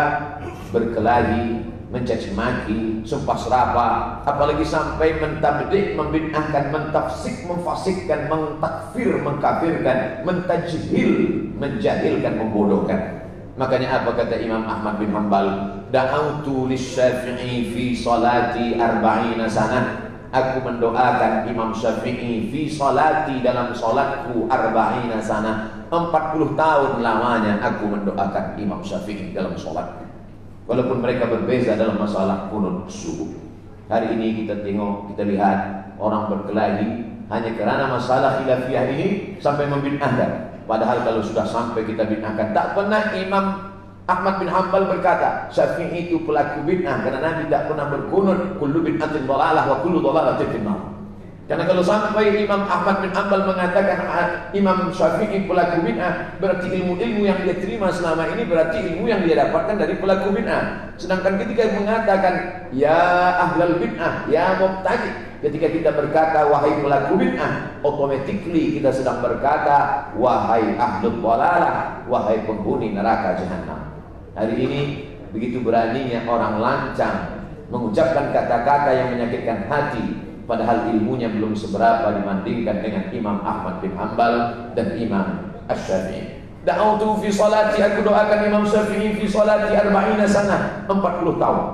berkelahi, mencaci maki, sumpah serapah, apalagi sampai mentabdik, membid'ahkan, mentafsik, memfasikkan, mentakfir, mengkafirkan, mentajhil, menjahilkan, membodohkan. Makanya apa kata Imam Ahmad bin Hanbal? Da'autu lisyafi'i fi salati 40 sanah. Aku mendoakan Imam Syafi'i fi salati, dalam salatku 40 sanah. 40 tahun lamanya aku mendoakan Imam Syafi'i dalam salatku. Walaupun mereka berbeza dalam masalah kunut subuh. Hari ini kita tengok, kita lihat orang berkelahi hanya kerana masalah khilafiyah ini sampai membid'ahkan. Padahal kalau sudah sampai kita bid'ahkan, tak pernah Imam Ahmad bin Hanbal berkata Syafi'i itu pelaku bid'ah, karena Nabi tak pernah berkunut kullu bid'atin dhalalah wa kullu dhalalatin finnar. Karena kalau sampai Imam Ahmad bin Hanbal mengatakan Imam Syafi'i pelaku bid'ah, berarti ilmu-ilmu yang dia terima selama ini berarti ilmu yang dia dapatkan dari pelaku bid'ah. Sedangkan ketika mengatakan ya ahlal bid'ah, ya mubtadi', ketika kita berkata wahai pelaku bid'ah, automatically kita sedang berkata wahai ahlul dhalalah, wahai penghuni neraka jahanam. Hari ini begitu beraninya orang lancang mengucapkan kata-kata yang menyakitkan hati, padahal ilmunya belum seberapa dibandingkan dengan Imam Ahmad bin Hanbal dan Imam Asy-Syafi'i. Da'autu fi salati, aku doakan Imam Syafi'i fi salati 40 sanah, 40 tahun.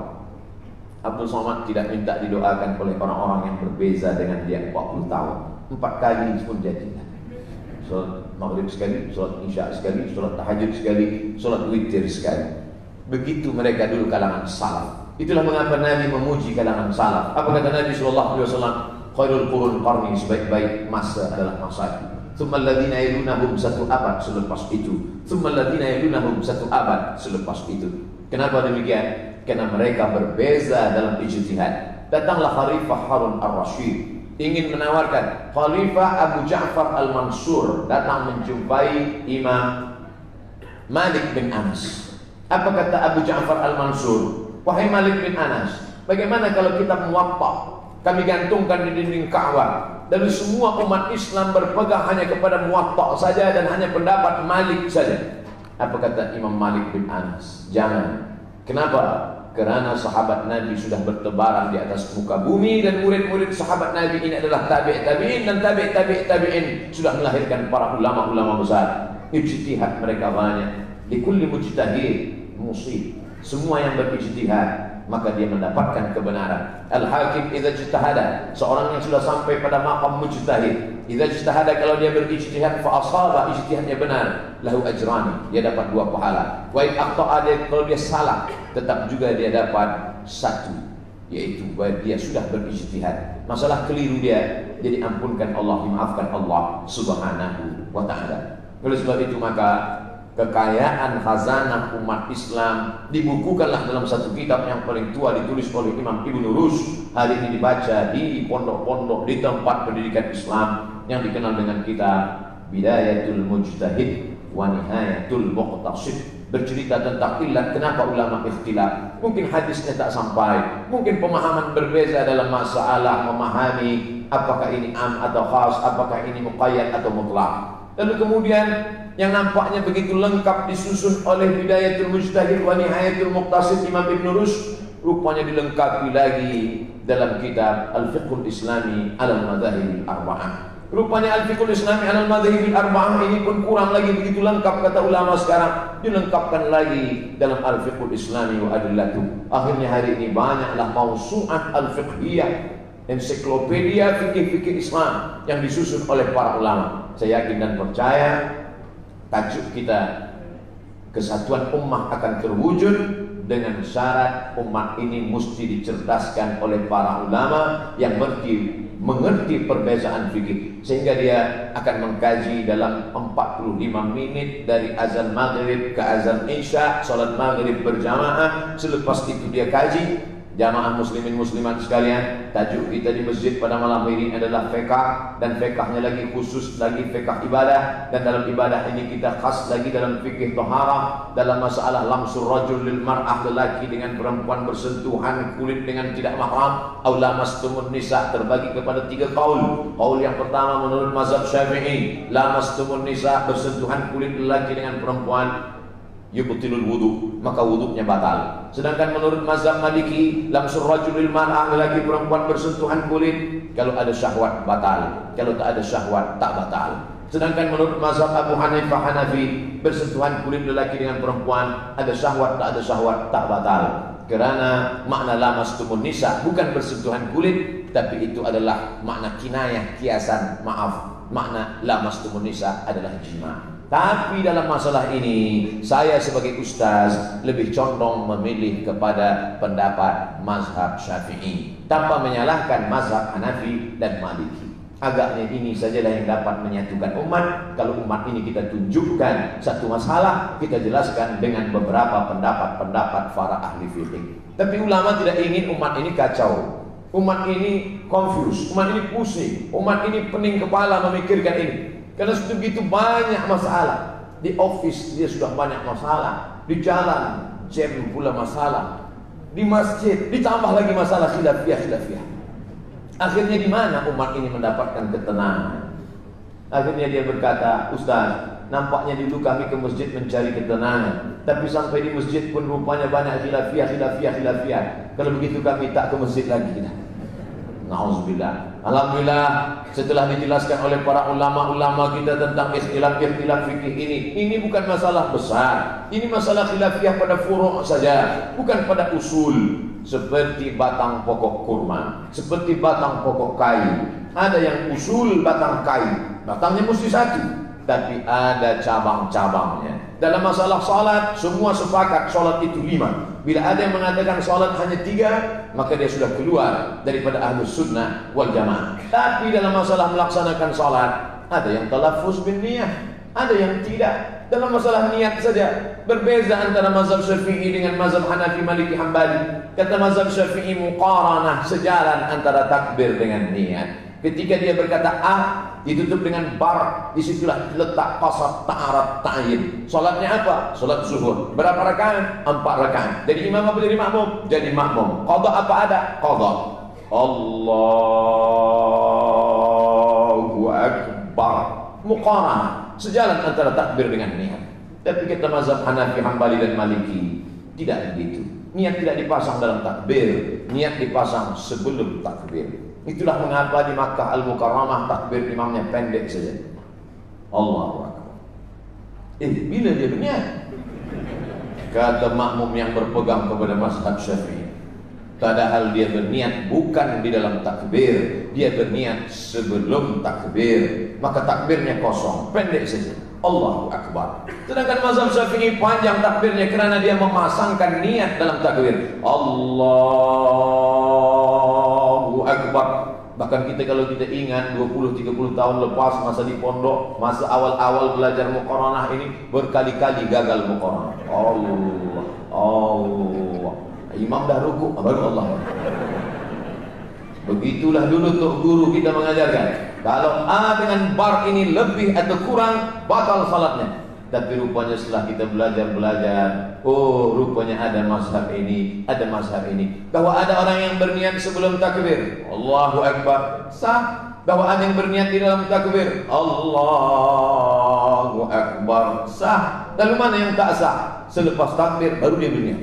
Abdul Somad tidak minta didoakan oleh orang-orang yang berbeza dengan dia 40 tahun. 4 kali pun dia tidak. Salat maghrib sekali, salat isya sekali, salat tahajud sekali, salat witir sekali. Begitu mereka dulu kalangan salaf. Itulah mengapa Nabi memuji kalangan salaf. Apa kata Nabi SAW? Khairul qurun qarni, sebaik-baik masa adalah masaku. Tsumma alladziina yalunahum, 1 abad selepas itu. Tsumma alladziina yalunahum, 1 abad selepas itu. Kenapa demikian? Karena mereka berbeza dalam ijtihad. Datanglah Khalifah Harun ar-Rasyid, ingin menawarkan. Khalifah Abu Ja'far al-Mansur datang menjumpai Imam Malik bin Anas. Apa kata Abu Ja'far al-Mansur? Wahai Malik bin Anas, bagaimana kalau kita muwatta, kami gantungkan di dinding Ka'bah, dan semua umat Islam berpegang hanya kepada muwatta saja dan hanya pendapat Malik saja? Apa kata Imam Malik bin Anas? Jangan. Kenapa? Kerana sahabat Nabi sudah bertebaran di atas muka bumi, dan murid-murid sahabat Nabi ini adalah tabi'in, dan tabi'in sudah melahirkan para ulama-ulama besar. Ijtihad mereka banyak. Likulli mujtahid musib. Semua yang berijtihad maka dia mendapatkan kebenaran. Al-hakim idza ijtahada, seorang yang sudah sampai pada maqam mujtahid, idza ijtahada, kalau dia berijtihad fa asaba, ijtihadnya benar, lahu ajrani, dia dapat 2 pahala. Wa in aqta'a, kalau dia salah tetap juga dia dapat 1, yaitu dia sudah berijtihad. Masalah keliru dia, jadi ampunkan Allah, dimaafkan Allah Subhanahu wa taala. Oleh sebab itu maka kekayaan khazanah umat Islam dibukukanlah dalam satu kitab yang paling tua, ditulis oleh Imam Ibnu Rushd, hari ini dibaca di pondok-pondok, di tempat pendidikan Islam, yang dikenal dengan kitab Bidayatul Mujtahid wa Nihayatul Muqtasid, bercerita tentang ilat kenapa ulama ikhtilaf. Mungkin hadisnya tak sampai, mungkin pemahaman berbeza dalam masalah memahami apakah ini am atau khas, apakah ini muqayyad atau mutlak. Lalu kemudian yang nampaknya begitu lengkap disusun oleh Bidayatul Mujtahid wa Nihayatul Muqtasid Imam Ibn Rushd, rupanya dilengkapi lagi dalam kitab Al-Fiqhul Islami Al-Madhahibil Arba'ah. Rupanya Al-Fiqhul Islami Al-Madhahibil Arba'ah ini pun kurang lagi begitu lengkap, kata ulama sekarang, dilengkapkan lagi dalam Al-Fiqhul Islami wa Adillatuh. Akhirnya hari ini banyaklah mausu'ah al-fiqhiyah, ensiklopedia fikih-fikih Islam yang disusun oleh para ulama. Saya yakin dan percaya tajuk kita kesatuan ummah akan terwujud dengan syarat umat ini mesti dicerdaskan oleh para ulama yang mengerti perbezaan fikih, sehingga dia akan mengkaji dalam 45 menit dari azan maghrib ke azan isya, salat maghrib berjamaah. Selepas itu dia kaji. Jamaah muslimin muslimat sekalian, tajuk kita di masjid pada malam ini adalah fiqh, dan fiqhnya lagi khusus lagi fiqh ibadah, dan dalam ibadah ini kita khas lagi dalam fikih taharah, dalam masalah lamsur rajul lil mar'ah, lelaki dengan perempuan bersentuhan kulit dengan tidak mahram, au lamastumun nisa, terbagi kepada 3 qaul. Qaul yang pertama menurut mazhab Syafi'i, lamastumun nisa, bersentuhan kulit lelaki dengan perempuan yubtilul wudu, maka wudunya batal. Sedangkan menurut mazhab Maliki, lamsur rajulil mar'ah, lelaki perempuan bersentuhan kulit, kalau ada syahwat batal, kalau tak ada syahwat tak batal. Sedangkan menurut mazhab Abu Hanifah Hanafi, bersentuhan kulit lelaki dengan perempuan, ada syahwat tak ada syahwat tak batal. Kerana makna lamastumun nisa bukan bersentuhan kulit, tapi itu adalah makna kinayah, kiasan, maaf, makna lamastumun nisa adalah jima. Tapi dalam masalah ini, saya sebagai ustaz lebih condong memilih kepada pendapat mazhab Syafi'i, tanpa menyalahkan mazhab Hanafi dan Maliki. Agaknya ini sajalah yang dapat menyatukan umat. Kalau umat ini kita tunjukkan satu masalah, kita jelaskan dengan beberapa pendapat-pendapat para ahli fikih. Tapi ulama tidak ingin umat ini kacau, umat ini confused, umat ini pusing, umat ini pening kepala memikirkan ini. Karena begitu banyak masalah. Di office dia sudah banyak masalah, di jalan jam pula masalah, di masjid ditambah lagi masalah khilafiyah. Akhirnya di mana umat ini mendapatkan ketenangan? Akhirnya dia berkata, Ustaz, nampaknya dulu kami ke masjid mencari ketenangan, tapi sampai di masjid pun rupanya banyak khilafiyah. Kalau begitu kami tak ke masjid lagi. Na'udzubillah. Alhamdulillah, setelah dijelaskan oleh para ulama-ulama kita tentang ikhtilaf fikih ini bukan masalah besar. Ini masalah khilafiyah pada furu' saja, bukan pada usul. Seperti batang pokok kurma, seperti batang pokok kayu. Ada yang usul batang kayu, batangnya mesti satu, tapi ada cabang-cabangnya. Dalam masalah salat, semua sepakat salat itu 5. Bila ada yang mengatakan salat hanya 3, maka dia sudah keluar daripada ahlus sunnah wal jamaah. Tapi dalam masalah melaksanakan salat, ada yang talaffuz bin niyah, ada yang tidak. Dalam masalah niat saja berbeza antara mazhab Syafi'i dengan mazhab Hanafi, Maliki, Hambali. Kata mazhab Syafi'i muqaranah, sejalan antara takbir dengan niat. Ketika dia berkata ditutup dengan bar, disitulah letak qasad, ta'arad, ta'yin. Salatnya apa? Salat zuhur. Berapa rakaat? 4 rakaat. Jadi imam apa jadi makmum? Jadi makmum. Qadha apa ada? Qadha. Allahu Akbar. Muqaranah, sejalan antara takbir dengan niat. Tapi kata mazhab Hanafi, Hambali dan Maliki, tidak begitu. Niat tidak dipasang dalam takbir, niat dipasang sebelum takbir. Itulah mengapa di Makkah Al-Mukarramah takbir imamnya pendek saja. Allahu Akbar. Bila dia berniat? Kata makmum yang berpegang kepada mazhab Syafi'i, padahal dia berniat bukan di dalam takbir, dia berniat sebelum takbir, maka takbirnya kosong, pendek saja. Allahu Akbar. Sedangkan mazhab Syafi'i panjang takbirnya kerana dia memasangkan niat dalam takbir. Allahu Akbar. Bahkan kita kalau kita ingat 20-30 tahun lepas masa di pondok, masa awal-awal belajar muqaranah ini berkali-kali gagal muqaranah. Allah. Imam dah rukuk, baru Allah. Begitulah dulu tuh guru kita mengajarkan. Kalau A dengan bar ini lebih atau kurang, batal salatnya. Tapi rupanya setelah kita belajar, oh rupanya ada mazhab ini, ada mazhab ini. Bahwa ada orang yang berniat sebelum takbir, Allahu Akbar, sah. Bahwa ada yang berniat di dalam takbir, Allahu Akbar, sah. Lalu mana yang tak sah? Selepas takbir baru dia berniat,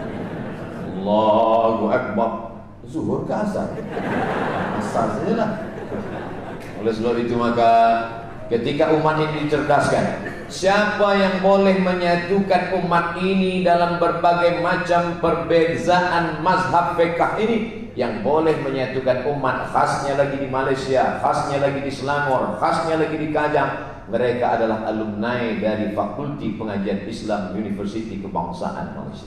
Allahu Akbar. Zuhur ke asar? Asar saja lah. Oleh sebab itu maka ketika umat ini dicerdaskan, siapa yang boleh menyatukan umat ini dalam berbagai macam perbezaan mazhab fiqh ini? Yang boleh menyatukan umat, khasnya lagi di Malaysia, khasnya lagi di Selangor, khasnya lagi di Kajang, mereka adalah alumni dari Fakulti Pengajian Islam Universiti Kebangsaan Malaysia.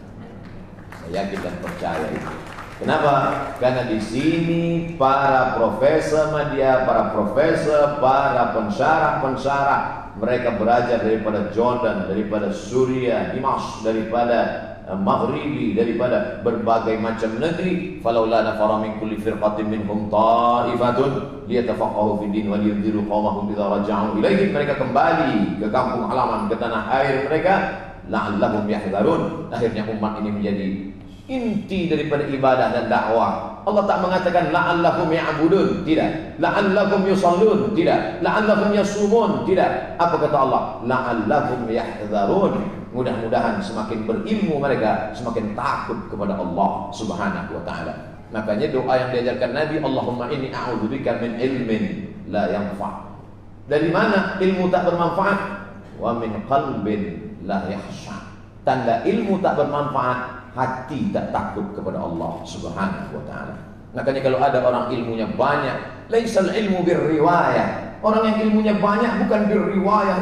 Saya yakin dan percaya itu. Kenapa? Karena di sini para profesor media, para profesor, para pensyarah, mereka belajar daripada Jordan, daripada Suriah, Dimash, daripada Maghribi, daripada berbagai macam negeri. Falaula nafara min kulli firqatin minhum ta'ifatun liyatafaqahu fid din wa liyunziru qaumahum idza raja'u ilaihim. Mereka kembali ke kampung halaman, ke tanah air mereka, la'allahum yahdharun. Akhirnya umat ini menjadi inti daripada ibadah dan dakwah. Allah tak mengatakan la'allahum ya'budun, tidak. La'allahum yusallun, tidak. La'allahum yasumun, tidak. Apa kata Allah? La'allahum yahdharun. Mudah-mudahan semakin berilmu mereka, semakin takut kepada Allah Subhanahu wa taala. Makanya doa yang diajarkan Nabi, Allahumma inni a'udzubika min ilmin la yanfa'. Dari mana ilmu tak bermanfaat? Wa min qalbin la yakhsha. Tanda ilmu tak bermanfaat, hati tak takut kepada Allah Subhanahu wa taala. Makanya kalau ada orang ilmunya banyak, laisal ilmu birriwayah. Orang yang ilmunya banyak bukan berriwayah.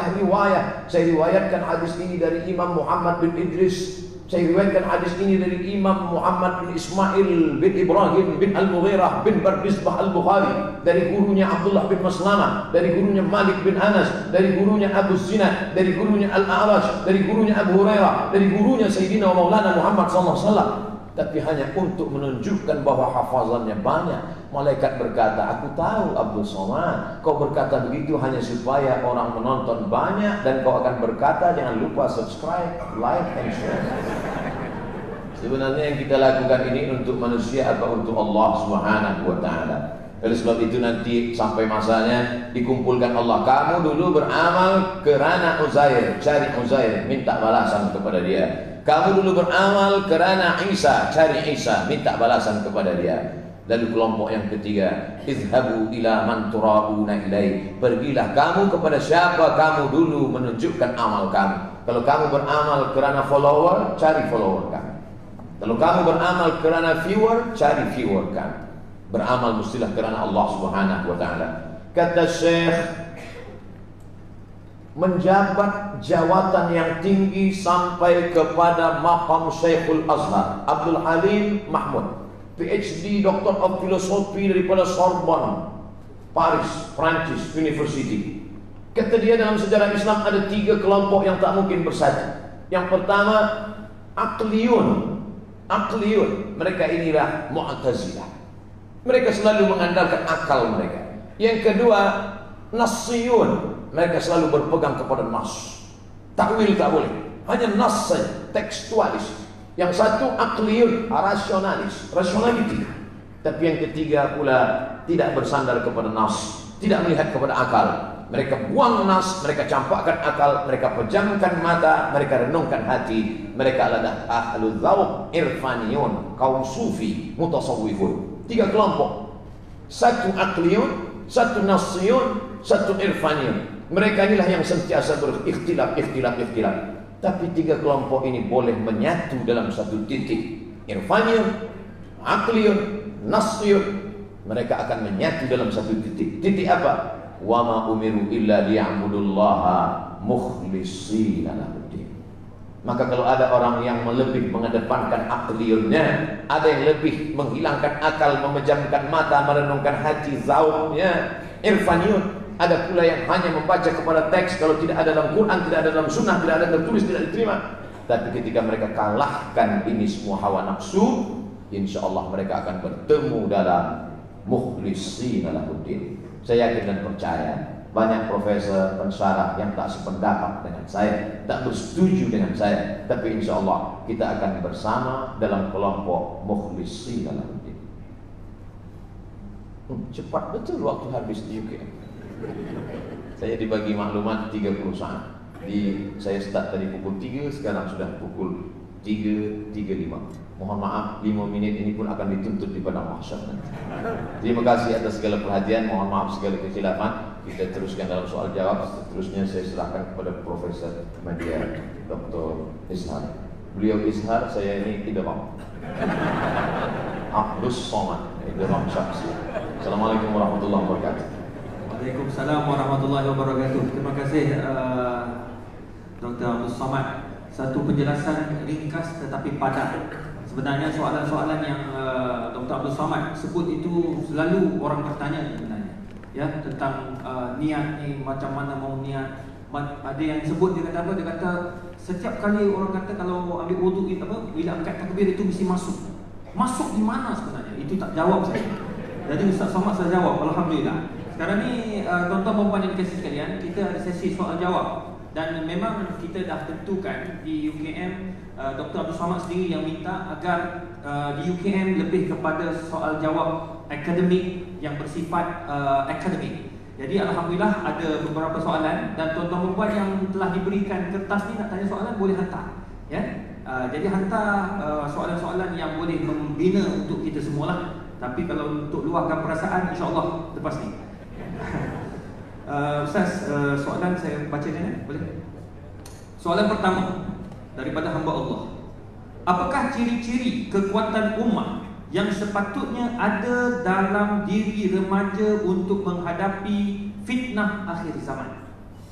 Saya riwayatkan hadis ini dari Imam Muhammad bin Idris. Saya riwayatkan hadis ini dari Imam Muhammad bin Ismail bin Ibrahim bin Al-Mughirah bin Barbisbah Al-Bukhari, dari gurunya Abdullah bin Maslamah, dari gurunya Malik bin Anas, dari gurunya Abu Zinad, dari gurunya Al-A'raj, dari gurunya Abu Hurairah, dari gurunya Sayyidina wa Maulana Muhammad sallallahu alaihi wasallam. Tapi hanya untuk menunjukkan bahwa hafazannya banyak. Malaikat berkata, aku tahu Abdul Somad, kau berkata begitu hanya supaya orang menonton banyak, dan kau akan berkata jangan lupa subscribe, like, and share. Sebenarnya yang kita lakukan ini untuk manusia atau untuk Allah Subhanahu wa taala. Oleh sebab itu nanti sampai masanya dikumpulkan Allah. Kamu dulu beramal kerana Uzair, cari Uzair, minta balasan kepada dia. Kamu dulu beramal kerana Isa, cari Isa, minta balasan kepada dia. Lalu kelompok yang ketiga, izhabu ila man turabuna ilai. Pergilah kamu kepada siapa kamu dulu menunjukkan amal kamu. Kalau kamu beramal kerana follower, cari follower kamu. Kalau kamu beramal kerana viewer, cari viewer kamu. Beramal mestilah kerana Allah Subhanahu wa taala. Kata Syekh, menjabat jawatan yang tinggi sampai kepada maqam Syekhul Azhar Abdul Halim Mahmud, PhD Doctor of Philosophy daripada Sorbonne, Paris, Prancis University. Kata dia, dalam sejarah Islam ada 3 kelompok yang tak mungkin bersatu. Yang pertama, Aqliyun. Mereka inilah Mu'tazilah. Mereka selalu mengandalkan akal mereka. Yang kedua, Nassiyun. Mereka selalu berpegang kepada nas. Takwil tak boleh, hanya nas saja, tekstualis. Yang satu Aqliyun, rasionalis, rationality. Tapi yang ketiga pula tidak bersandar kepada nas, tidak melihat kepada akal. Mereka buang nas, mereka campakkan akal, mereka pejamkan mata, mereka renungkan hati. Mereka adalah ahlul dzauq, irfaniyun, kaum sufi, mutasawwifun. 3 kelompok. Satu Aqliyun, satu Nassiyun, satu Irfaniyun. Mereka inilah yang sentiasa berikhtilaf. Tapi 3 kelompok ini boleh menyatu dalam satu titik. Irfaniyun, Aqliyun, Nassiyun. Mereka akan menyatu dalam satu titik. Titik apa? Wa ma umiru illa liya'budullaha mukhlishina lahuddin. Maka kalau ada orang yang lebih mengedepankan akliyunnya, ada yang lebih menghilangkan akal, memejamkan mata, merenungkan hati, zauqnya, irfaniyun. Ada pula yang hanya membaca kepada teks, kalau tidak ada dalam Quran, tidak ada dalam sunnah, tidak ada tertulis, tidak diterima. Tapi ketika mereka kalahkan ini semua hawa nafsu, insya Allah mereka akan bertemu dalam mukhlishina lahuddin. Saya yakin dan percaya banyak profesor pensyarah yang tak sependapat dengan saya, tak bersetuju dengan saya, tapi insya Allah kita akan bersama dalam kelompok mukhlisin dalam din. Cepat betul waktu habis di UKM. Saya dibagi maklumat 30 saat. Saya start tadi pukul 3, sekarang sudah pukul 3.35. Mohon maaf, 5 menit ini pun akan dituntut di padang mahsyar nanti. Terima kasih atas segala perhatian, mohon maaf segala kesilapan. Kita teruskan dalam soal jawab. Seterusnya saya serahkan kepada Profesor Media Dr. Izhar. Beliau Izhar, saya ini Idram Abdus Somad, Idram Syamsi. Assalamualaikum warahmatullahi wabarakatuh. Waalaikumsalam warahmatullahi wabarakatuh. Terima kasih Dr. Abdus Somad. Satu penjelasan ringkas tetapi padat. Sebenarnya soalan-soalan yang Dr. Abdul Somad sebut itu selalu orang bertanya sebenarnya, ya, tentang niat ni, macam mana mau niat. Ada yang sebut, dia kata apa? Dia kata setiap kali orang kata kalau ambil wudu itu apa, bila angkat takbir itu mesti masuk. Masuk di mana sebenarnya? Itu tak jawab saya. Jadi Ustaz Somad saya jawab, alhamdulillah. Sekarang ni tuan-tuan dan puan yang dikasihi sekalian, kita ada sesi soal jawab. Dan memang kita dah tentukan di UKM, Dr. Abdul Somad sendiri yang minta agar di UKM lebih kepada soal jawab akademik yang bersifat akademik. Jadi alhamdulillah ada beberapa soalan, dan tuan-tuan perempuan yang telah diberikan kertas ni nak tanya soalan boleh hantar, ya. Jadi hantar soalan-soalan yang boleh membina untuk kita semualah. Tapi kalau untuk luahkan perasaan, insya-Allah lepas ni. Ustaz, soalan saya baca ni, boleh? Soalan pertama daripada hamba Allah. Apakah ciri-ciri kekuatan ummah yang sepatutnya ada dalam diri remaja untuk menghadapi fitnah akhir zaman?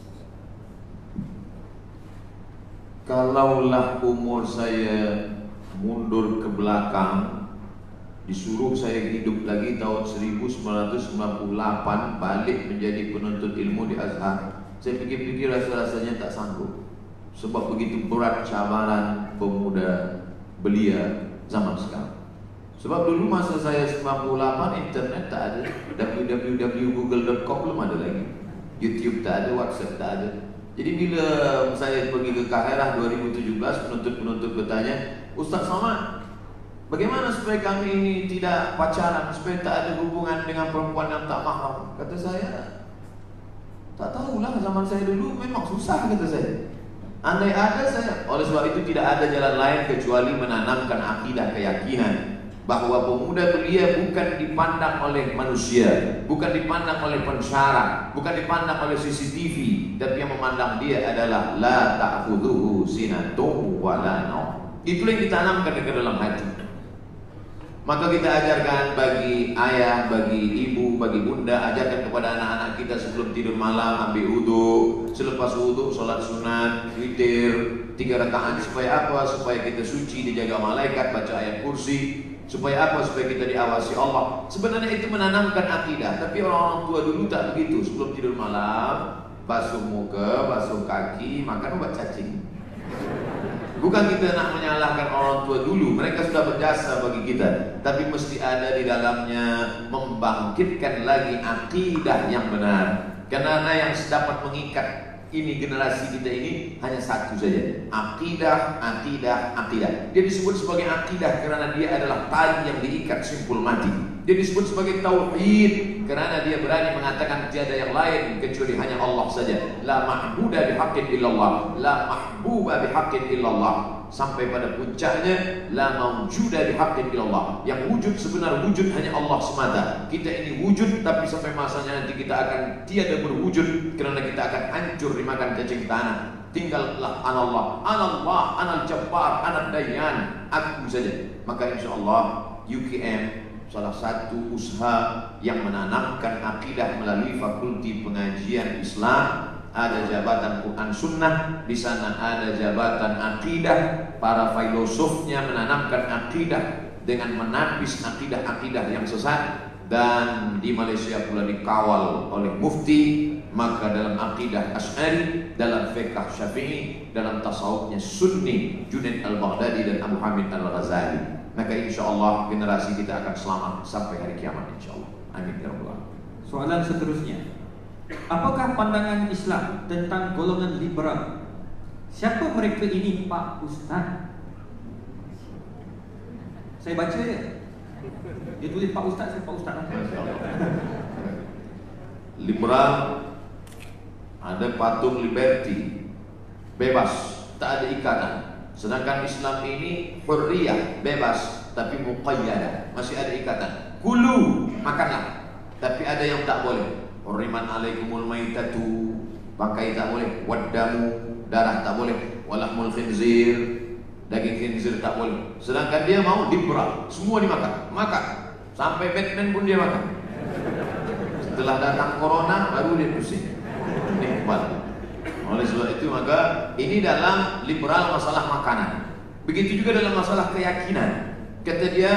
Kalaulah umur saya mundur ke belakang, disuruh saya hidup lagi tahun 1998 balik menjadi penuntut ilmu di Azhar, saya fikir-fikir rasa-rasanya tak sanggup. Sebab begitu berat cabaran pemuda belia zaman sekarang. Sebab dulu masa saya 98 internet tak ada, www.google.com belum ada lagi, YouTube tak ada, WhatsApp tak ada. Jadi bila saya pergi ke Kaherah 2017, penuntut-penuntut bertanya, Ustaz Somad, bagaimana supaya kami ini tidak pacaran, supaya tak ada hubungan dengan perempuan yang tak mahram? Kata saya, tak tahulah, zaman saya dulu memang susah, kata saya. Andai ada saya, oleh sebab itu tidak ada jalan lain kecuali menanamkan akidah keyakinan bahawa pemuda belia bukan dipandang oleh manusia, bukan dipandang oleh pensyarah, bukan dipandang oleh CCTV, tapi yang memandang dia adalah la ta'khudhuhu sinatun wa la naum. Itulah yang ditanamkan ke dalam hati. Maka kita ajarkan bagi ayah, bagi ibu, bagi bunda, ajarkan kepada anak-anak kita sebelum tidur malam ambil wudu, selepas wudu solat sunat, witir 3 rakaat. Supaya apa? Supaya kita suci, dijaga malaikat, baca ayat kursi. Supaya apa? Supaya kita diawasi Allah. Sebenarnya itu menanamkan akidah. Tapi orang-orang tua dulu tak begitu. Sebelum tidur malam basuh muka, basuh kaki, makan obat cacing. Bukan kita nak menyalahkan orang tua dulu, mereka sudah berjasa bagi kita, tapi mesti ada di dalamnya membangkitkan lagi akidah yang benar. Karena yang dapat mengikat ini generasi kita ini hanya satu saja, akidah, akidah, akidah. Dia disebut sebagai akidah karena dia adalah tali yang diikat simpul mati. Dia disebut sebagai tauhid kerana dia berani mengatakan tiada yang lain kecuali hanya Allah saja. La ma'buda bihaqqin illallah, la mahbuba bihaqqin illallah. Sampai pada puncaknya la mawjuda bihaqqin illallah. Yang wujud sebenar wujud hanya Allah semata. Kita ini wujud, tapi sampai masanya nanti kita akan tiada berwujud kerana kita akan hancur dimakan cacing tanah. Tinggallah anallah, anallah, anal jabbar, anal dayyan, aku saja. Maka insya-Allah UKM salah satu usaha yang menanamkan akidah melalui fakulti pengajian Islam. Ada jabatan Quran Sunnah, di sana ada jabatan akidah. Para filosofnya menanamkan akidah dengan menapis akidah-akidah yang sesat. Dan di Malaysia pula dikawal oleh mufti. Maka dalam akidah Asy'ari, dalam fiqh Syafi'i, dalam tasawufnya Sunni, Junaid Al-Baghdadi dan Abu Hamid Al-Ghazali. Maka insya-Allah generasi kita akan selamat sampai hari kiamat insya-Allah. Amin ya rabbal alamin. Soalan seterusnya, Apakah pandangan Islam tentang golongan liberal? Siapa mereka ini, Pak Ustaz? Saya baca dia. Dia tulis Pak Ustaz, saya Pak Ustaz. Liberal ada patung liberty, bebas, tak ada ikatan. Sedangkan Islam ini hurriyah, bebas, tapi muqayyadah, masih ada ikatan. Kulu, makanlah, tapi ada yang tak boleh. Hurriman alaikumul maitatu, bangkai tak boleh, waddamu, darah tak boleh, walahmul khinzir, daging khinzir tak boleh. Sedangkan dia mau liberal, semua dimakan, makan, sampai Batman pun dia makan. Setelah datang corona baru dia pusing, nikmat. Oleh sebab itu maka ini dalam liberal masalah makanan. Begitu juga dalam masalah keyakinan. Kata dia,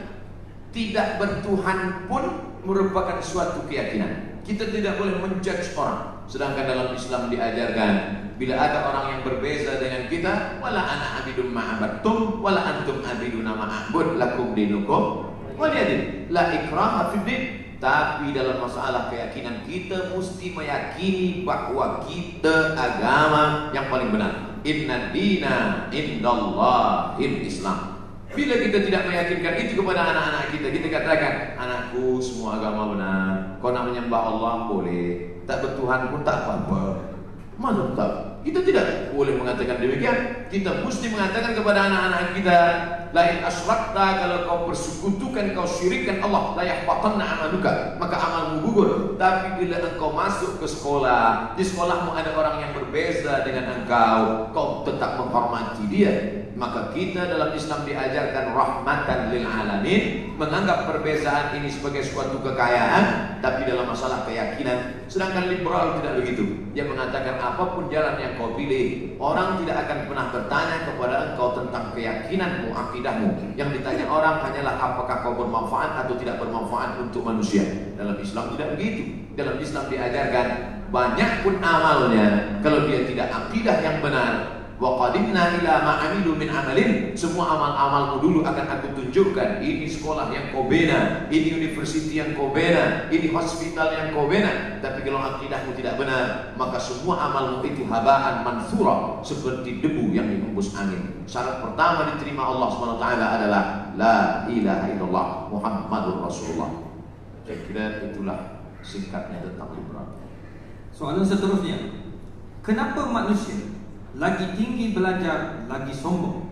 tidak bertuhan pun merupakan suatu keyakinan. Kita tidak boleh menjudge orang. Sedangkan dalam Islam diajarkan, bila ada orang yang berbeza dengan kita, wala ana abidum ma'abattum wala antum abiduna ma'abud lakum dinukum waliyadin. La ikraha fid din. Tapi dalam masalah keyakinan kita mesti meyakini bahawa kita agama yang paling benar. Inna dina indallahil Islam. Bila kita tidak meyakinkan itu kepada anak-anak kita, kita katakan, anakku semua agama benar, kau nak menyembah Allah boleh, tak bertuhan pun tak apa-apa. Mana tak? Kita tidak boleh mengatakan demikian. Kita mesti mengatakan kepada anak-anak kita, lain asyrakta, kalau kau persekutukan, kau syirikkan Allah, la yahbatanna amaluka, maka amalmu gugur. Tapi bila engkau masuk ke sekolah, di sekolahmu ada orang yang berbeza dengan engkau, kau tetap menghormati dia. Maka kita dalam Islam diajarkan rahmatan lil alamin, menganggap perbezaan ini sebagai suatu kekayaan, tapi dalam masalah keyakinan. Sedangkan liberal tidak begitu. Dia mengatakan apapun jalan yang kau pilih, orang tidak akan pernah bertanya kepada engkau tentang keyakinanmu, akidahmu. Yang ditanya orang hanyalah apakah kau bermanfaat atau tidak bermanfaat untuk manusia. Dalam Islam tidak begitu. Dalam Islam diajarkan, banyak pun amalnya, kalau dia tidak akidah yang benar, wa qadimna ila ma amilu min amalin, semua amal-amalmu dulu akan aku tunjukkan. Ini sekolah yang kau bina, ini university yang kau bina, ini hospital yang kau bina. Tapi kalau akidahmu tidak benar, maka semua amalmu itu habaan mansura, seperti debu yang dihembus angin. Syarat pertama diterima Allah SWT adalah la ilaha illallah Muhammadur Rasulullah. Saya kira itulah singkatnya tentang liberal. Soalan seterusnya, kenapa manusia lagi tinggi belajar, lagi sombong?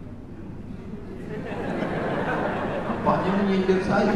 Nampaknya menyindir saya.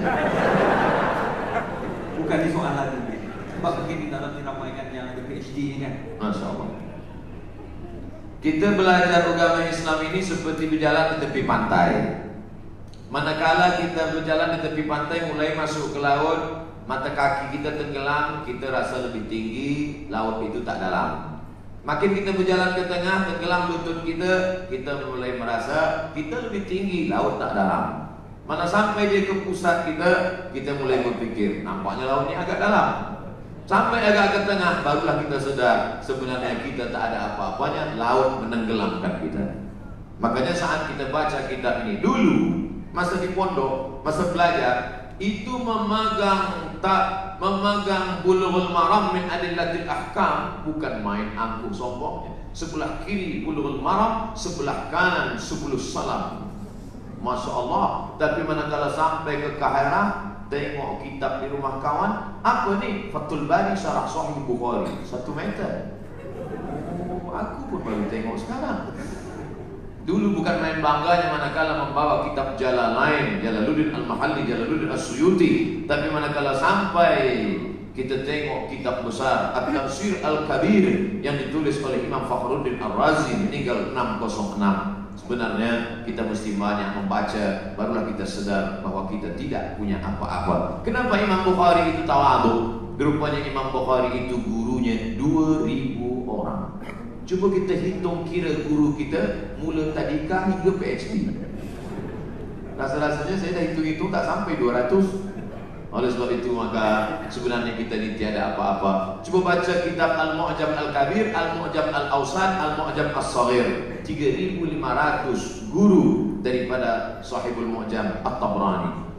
Bukan di soalan ini. Sebab begini dalam diramaikan yang ada PhD ini kan. Masya Allah. Kita belajar agama Islam ini seperti berjalan di tepi pantai. Manakala kita berjalan di tepi pantai, mulai masuk ke laut, mata kaki kita tenggelam, kita rasa lebih tinggi, laut itu tak dalam. Makin kita berjalan ke tengah, tenggelam lutut kita, kita mulai merasa kita lebih tinggi, laut tak dalam. Mana sampai dia ke pusat kita mulai berpikir, nampaknya laut ini agak dalam. Sampai agak ke tengah, barulah kita sedar sebenarnya kita tak ada apa-apanya, laut menenggelamkan kita. Makanya saat kita baca kitab ini, dulu masa di pondok, masa belajar, itu memegang Bulughul Maram min Adillatil Ahkam bukan main angkuh sombongnya. Sebelah kiri Bulughul Maram, sebelah kanan 10 salam. Masya Allah. Tapi manakala sampai ke Kahirah, tengok kitab di rumah kawan, apa ni? Fathul Bari Syarah Sahih Bukhari, 1 meter. Oh, aku pun baru tengok sekarang. Dulu bukan main bangganya manakala membawa kitab Jalalain, Jalaluddin Al-Mahalli, Jalaluddin As-Suyuti. Tapi manakala sampai kita tengok kitab besar At-Tafsir Al-Kabir yang ditulis oleh Imam Fakhruddin Ar-Razi, meninggal 606. Sebenarnya kita mesti banyak membaca, barulah kita sedar bahwa kita tidak punya apa-apa. Kenapa Imam Bukhari itu tawadhu? Rupanya Imam Bukhari itu gurunya 2000 orang. Cuba kita hitung kira guru kita mula tadika hingga PhD. Rasa-rasanya saya dah hitung-hitung tak sampai 200. Oleh sebab itu maka sebenarnya kita ni tiada apa-apa. Cuba baca kitab Al-Mu'jam Al-Kabir, Al-Mu'jam Al-Awsat, Al-Mu'jam As-Saghir. 3.500 guru daripada Sahibul Mu'jam At-Tabrani.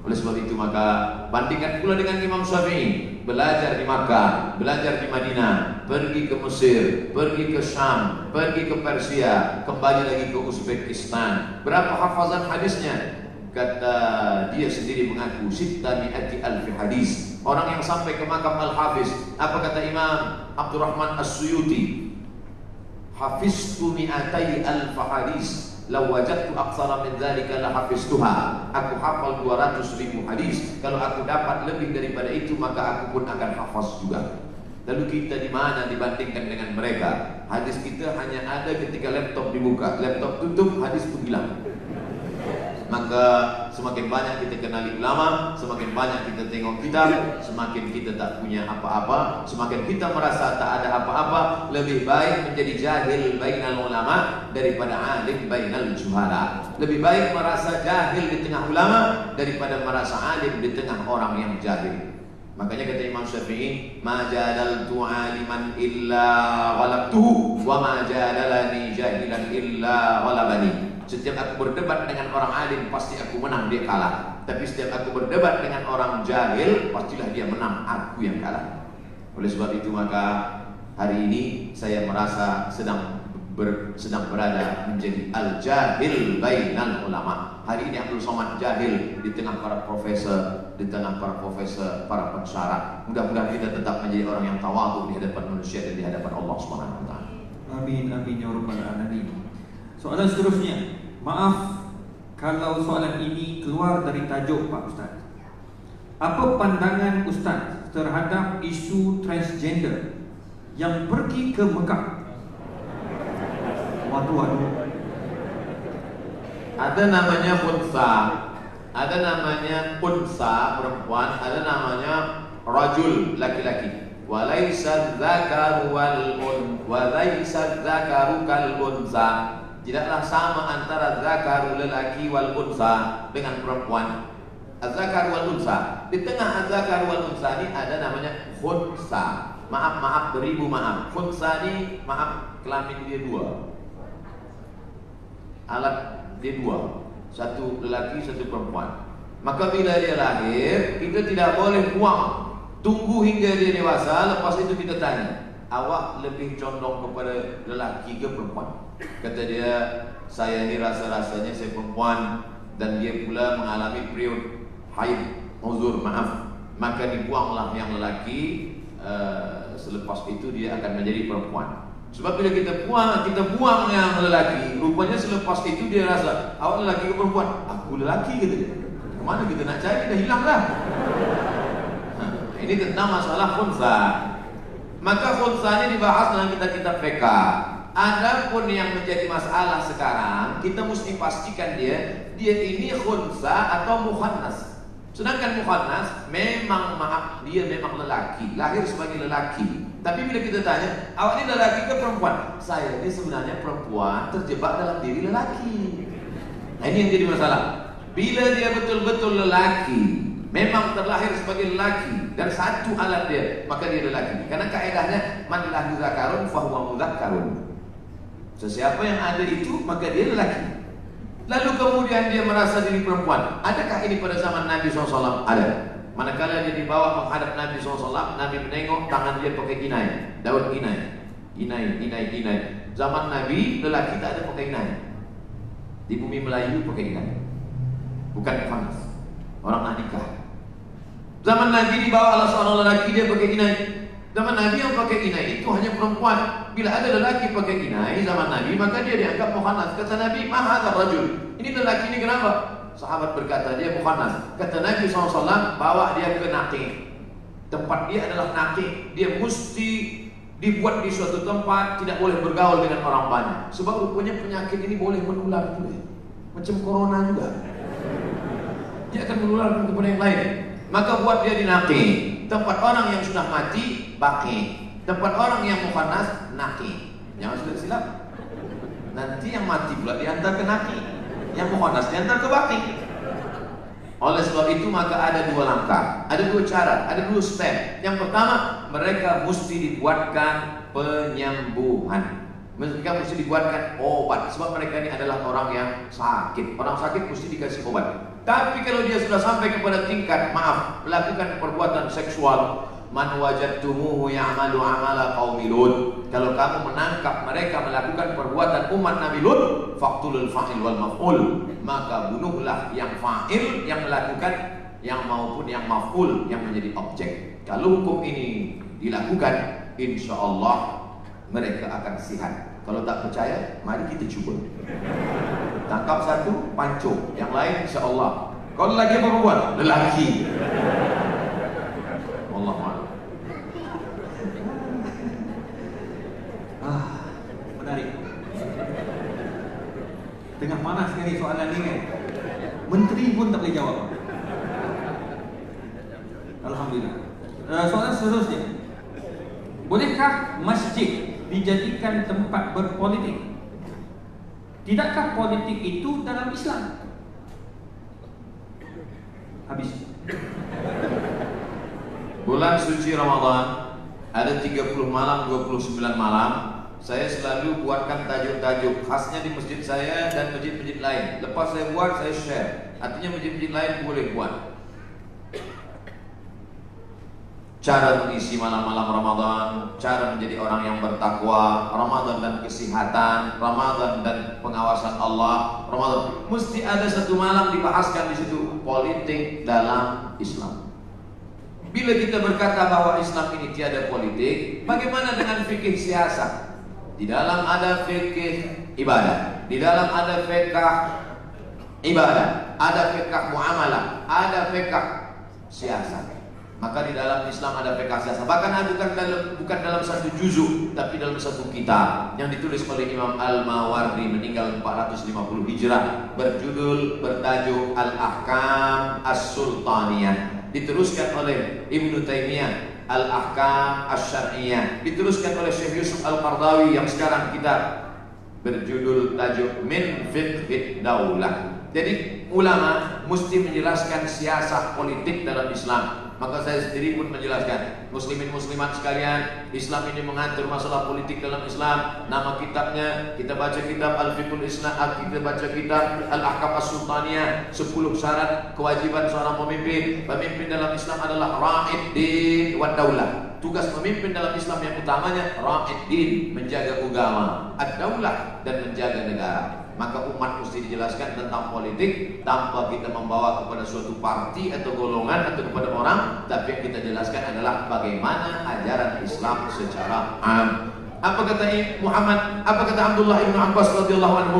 Oleh sebab itu maka bandingkan pula dengan Imam Syafi'i, belajar di Makkah, belajar di Madinah, pergi ke Mesir, pergi ke Syam, pergi ke Persia, kembali lagi ke Uzbekistan. Berapa hafazan hadisnya? Kata dia sendiri mengaku 600,000 hadis. Orang yang sampai ke makam Al-Hafiz, apa kata Imam Abdurrahman As-Suyuti? Hafiztu 200,000 hadis. Law wajadtu aktsara min dzalika la hafiztuha. Aku hafal 200,000 hadis. Kalau aku dapat lebih daripada itu, maka aku pun akan hafaz juga. Lalu kita di mana dibandingkan dengan mereka? Hadis kita hanya ada ketika laptop dibuka, laptop tutup, hadis pun hilang. Maka semakin banyak kita kenali ulama, semakin banyak kita tengok kitab, semakin kita tak punya apa-apa, semakin kita merasa tak ada apa-apa. Lebih baik menjadi jahil bainal ulama daripada alim bainal juhala. Lebih baik merasa jahil di tengah ulama daripada merasa alim di tengah orang yang jahil. Makanya kata Imam Syafi'i, ma jadaltu aliman illa ghalabtuhu wa ma jadalani jahilan illa ghalabani. Setiap aku berdebat dengan orang alim, pasti aku menang, dia kalah. Tapi setiap aku berdebat dengan orang jahil, pastilah dia menang, aku yang kalah. Oleh sebab itu maka hari ini saya merasa sedang berada menjadi al-jahil bainal ulama. Hari ini Abdul Somad jahil di tengah para profesor, para pensyarah. Mudah-mudahan kita tetap menjadi orang yang tawadhu di hadapan manusia dan di hadapan Allah Subhanahu wa taala. Amin amin ya rabbal alamin. Soalan seterusnya, maaf kalau soalan ini keluar dari tajuk Pak Ustaz. Apa pandangan Ustaz terhadap isu transgender yang pergi ke Mekah? Waduh. Ada namanya unsa, ada namanya unsa perempuan, ada namanya rajul laki-laki. Walaysa dzakaru kal unsa. Tidaklah sama antara zakaru lelaki wal unsa dengan perempuan. Az-zakar wal unsa. Di tengah az-zakar wal unsa ini ada namanya khunsa. Maaf, beribu maaf. Khunsa ini maaf, kelamin dia dua. Alat dia dua. Satu lelaki, satu perempuan. Maka bila dia lahir, kita tidak boleh buang. Tunggu hingga dia dewasa, lepas itu kita tanya, awak lebih condong kepada lelaki ke perempuan? Kata dia, saya ini rasa-rasanya saya perempuan, dan dia pula mengalami period haid, uzur, maaf. Maka dibuanglah yang lelaki, selepas itu dia akan menjadi perempuan. Sebab bila kita buang yang lelaki, rupanya selepas itu dia rasa, awak lelaki ke perempuan? Aku lelaki, kata dia. Kemana kita nak cari? Dah hilang dah. Ini tentang masalah khunsa. Maka khunsa ini dibahas dalam kitab-kitab fiqh. Adapun yang menjadi masalah sekarang, kita mesti pastikan dia ini khunsa atau mukhannas. Sedangkan mukhannas memang dia memang lelaki, lahir sebagai lelaki. Tapi bila kita tanya, awak ini lelaki ke perempuan? Saya ini sebenarnya perempuan terjebak dalam diri lelaki. Nah, ini yang jadi masalah. Bila dia betul-betul lelaki, memang terlahir sebagai lelaki dan satu alat dia, maka dia lelaki. Karena kaedahnya man lahu zakarun fahuwa mudzakkarun. Sesiapa yang ada itu, maka dia lelaki. Lalu kemudian dia merasa diri perempuan. Adakah ini pada zaman Nabi SAW? Ada. Manakala dia dibawa menghadap Nabi SAW, Nabi menengok tangan dia pakai inai, daun inai. Zaman Nabi lelaki tak ada pakai inai. Di bumi Melayu pakai inai, bukan panas. Orang nak nikah. Zaman Nabi dibawa oleh seorang lelaki, dia pakai inai. Zaman Nabi yang pakai inai itu hanya perempuan. Bila ada lelaki pakai inai zaman Nabi, maka dia dianggap mukhannas. Kata Nabi, "Ma hadzal rajul?" Ini lelaki ini kenapa? Sahabat berkata, dia mukhannas. Kata Nabi SAW, bawa dia ke naqi. Tempat dia adalah naqi. Dia mesti dibuat di suatu tempat, tidak boleh bergaul dengan orang banyak. Sebab rupanya penyakit ini boleh menular juga. Macam corona juga. Dia akan menularkan kepada yang lain. Maka buat dia di naqi. Tempat orang yang sudah mati, baqi. Tempat orang yang mukhannas, naqi. Jangan sudah silap. Nanti yang mati pula diantar ke naqi, yang mukhannas diantar ke baqi. Oleh sebab itu maka ada dua langkah, ada dua cara, ada dua step. Yang pertama, mereka mesti dibuatkan penyembuhan. Mereka mesti dibuatkan obat. Sebab mereka ini adalah orang yang sakit. Orang sakit mesti dikasih obat. Tapi kalau dia sudah sampai kepada tingkat maaf melakukan perbuatan seksual, man wajadtumuhu ya'malu amala qaumi Lut, kalau kamu menangkap mereka melakukan perbuatan umat Nabi Lut, faqtulul fa'il wal maf'ul, maka bunuhlah yang fa'il yang melakukan, yang maupun yang maf'ul yang menjadi objek. Kalau hukum ini dilakukan, insya Allah mereka akan sihat. Kalau tak percaya, mari kita cuba. Tangkap satu, pancung. Yang lain insya Allah. Kalau lagi perempuan, lelaki. Wallahu a'lam. Menarik. Tengah panas sekali soalan ni kan. Menteri pun tak boleh jawab. Alhamdulillah. Soalan seterusnya. Bolehkah masjid dijadikan tempat berpolitik? Tidakkah politik itu dalam Islam? Habis. Bulan suci Ramadan ada 30 malam, 29 malam. Saya selalu buatkan tajuk-tajuk khasnya di masjid saya dan masjid-masjid lain. Lepas saya buat, saya share. Artinya masjid-masjid lain boleh buat. Cara mengisi malam-malam Ramadan, cara menjadi orang yang bertakwa, Ramadan dan kesehatan, Ramadan dan pengawasan Allah, Ramadan. Mesti ada satu malam dibahaskan di situ politik dalam Islam. Bila kita berkata bahwa Islam ini tiada politik, bagaimana dengan fikih siasat? Di dalam ada fikih ibadah, di dalam ada fikih ibadah, ada fikih muamalah, ada fikih siasat. Maka di dalam Islam ada fikih siasat. Bahkan bukan dalam satu juzuk, tapi dalam satu kitab yang ditulis oleh Imam Al-Mawardi meninggal 450 Hijrah, bertajuk Al-Ahkam As-Sultaniyah. Diteruskan oleh Ibnu Taimiyah Al-Ahkam Asy-Syar'iyyah, diteruskan oleh Syekh Yusuf Al-Qardawi yang sekarang kita berjudul tajuk Min Fiqh Daulah. Jadi ulama mesti menjelaskan siasat politik dalam Islam. Maka saya sendiri pun menjelaskan, muslimin muslimat sekalian, Islam ini mengatur masalah politik dalam Islam. Nama kitabnya, kita baca kitab Al-Fiqhul Islam, kita baca kitab Al-Ahkam As-Sultaniyah, 10 syarat kewajiban seorang pemimpin. Pemimpin dalam Islam adalah ra'id din wa daulah. Tugas pemimpin dalam Islam yang utamanya ra'id din, menjaga agama, ad-daulah, dan menjaga negara. Maka umat mesti dijelaskan tentang politik tanpa kita membawa kepada suatu parti atau golongan atau kepada orang, tapi yang kita jelaskan adalah bagaimana ajaran Islam secara am. Apa kata Muhammad? Apa kata Abdullah ibn Abbas radhiyallahu anhu?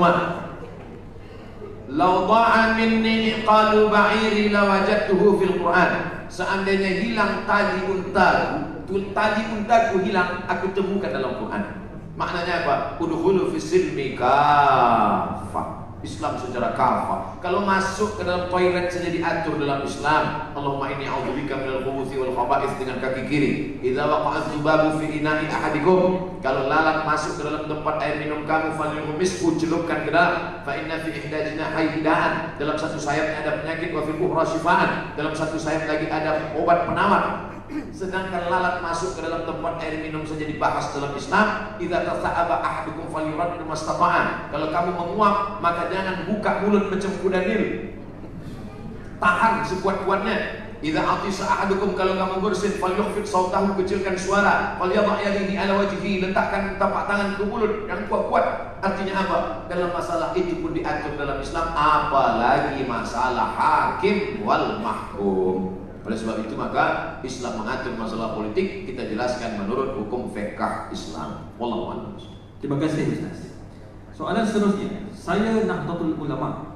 Lau da'a minni qalu ba'iri lawajadtuhu fil Quran. Seandainya hilang tali untaku hilang, aku temukan dalam Quran. Maknanya apa? Udkhulu fis silmi kafah. Islam secara kafah. Kalau masuk ke dalam toilet saja diatur dalam Islam. Allahumma inni a'udzubika minal khubuthi wal khaba'ith dengan kaki kiri. Idza waqa'a dzubabu fi ina'i ahadikum. Kalau lalat masuk ke dalam tempat air minum kamu, falyumishu, celupkan ke dalam. Fa inna fi ihda jinahi da'an. Dalam satu sayapnya ada penyakit, wa fil ukhra shifaan. Dalam satu sayap lagi ada obat penawar. Sedangkan lalat masuk ke dalam tempat air minum saja dibahas dalam Islam. Idza tasa'aba ahadukum falyurad mastata'an. Kalau kamu menguap, maka jangan buka mulut macam kuda Nil. Tahan sekuat-kuatnya. Idza atisa ahadukum, kalau kamu bersin, falyukhfid sautahu, kecilkan suara. Falyadha yadihi ala wajhihi, letakkan tapak tangan ke mulut yang kuat-kuat. Artinya apa? Dalam masalah itu pun diatur dalam Islam, apalagi masalah hakim wal mahkum. Oleh sebab itu maka Islam mengatur masalah politik, kita jelaskan menurut hukum fiqh Islam. Wallahu a'lam. Terima kasih Ustaz. Soalan seterusnya, saya Nahdlatul Ulama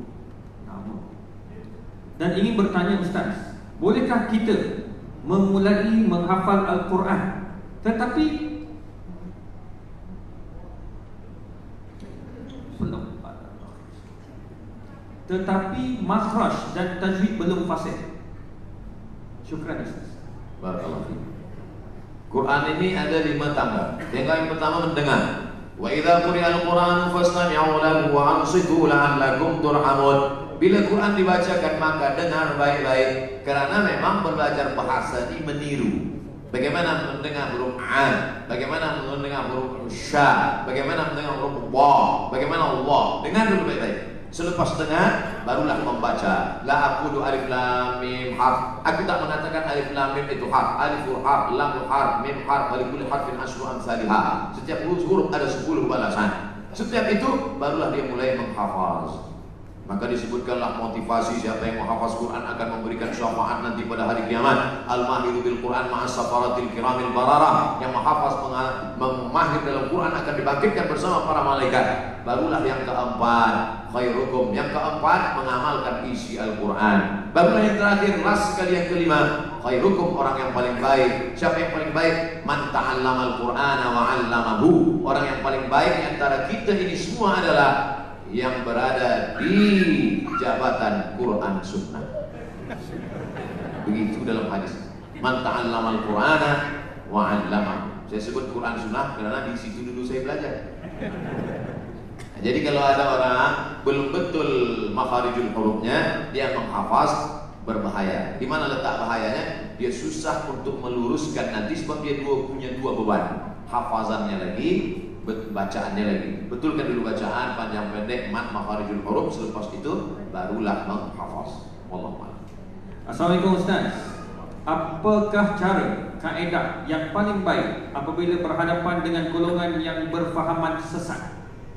dan ingin bertanya Ustaz, bolehkah kita memulai menghafal Al-Quran tetapi makhraj dan tajwid belum fasih? Syukran Ustaz. Barakallahu fiik. Quran ini ada 5 tangga. Yang pertama mendengar. Wa idza quri'al Qur'anu fastami'u lahu wa ansitu la'allakum turhamun. Bila Quran dibacakan maka dengar baik-baik, karena memang belajar bahasa ini meniru. Bagaimana mendengar huruf A, bagaimana mendengar huruf Sya, bagaimana mendengar huruf Wa, bagaimana Allah. Dengar dulu baik-baik. Selepas dengar barulah membaca. La aqulu alif lam mim harf. Aku tak mengatakan alif lam mim itu harf. Alif harf, lam harf, mim harf, wa likulli harfin asyru amsalihha. Setiap huruf ada 10 balasan. Setiap itu barulah dia mulai menghafaz. Maka disebutkanlah motivasi siapa yang menghafaz Quran akan memberikan syafaat nanti pada hari kiamat. Al-mahiru bil Quran ma'as safaratil kiramil bararah. Yang menghafaz memahir dalam Quran akan dibangkitkan bersama para malaikat. Barulah yang keempat, khairukum. Yang keempat, mengamalkan isi Al-Quran. Barulah yang terakhir, last sekali yang kelima, khairukum, orang yang paling baik. Siapa yang paling baik? Man ta'allama Al-Qur'ana wa 'allamahu. Orang yang paling baik di antara kita ini semua adalah yang berada di jabatan Quran Sunnah. Begitu dalam hadis. Man ta'allama Al-Qur'ana wa 'allamahu. Saya sebut Quran Sunnah karena di situ dulu saya belajar. Nah, jadi kalau ada orang belum betul makharijul hurufnya, dia menghafaz, berbahaya. Di mana letak bahayanya? Dia susah untuk meluruskan nanti sebab dia punya dua beban. Hafazannya lagi, bacaannya lagi. Betulkan dulu bacaan, panjang pendek, mat, makharijul huruf, selepas itu barulah menghafaz. Wallahu a'lam. Assalamualaikum Ustaz. Apakah cara, kaedah yang paling baik apabila berhadapan dengan golongan yang berfahaman sesat?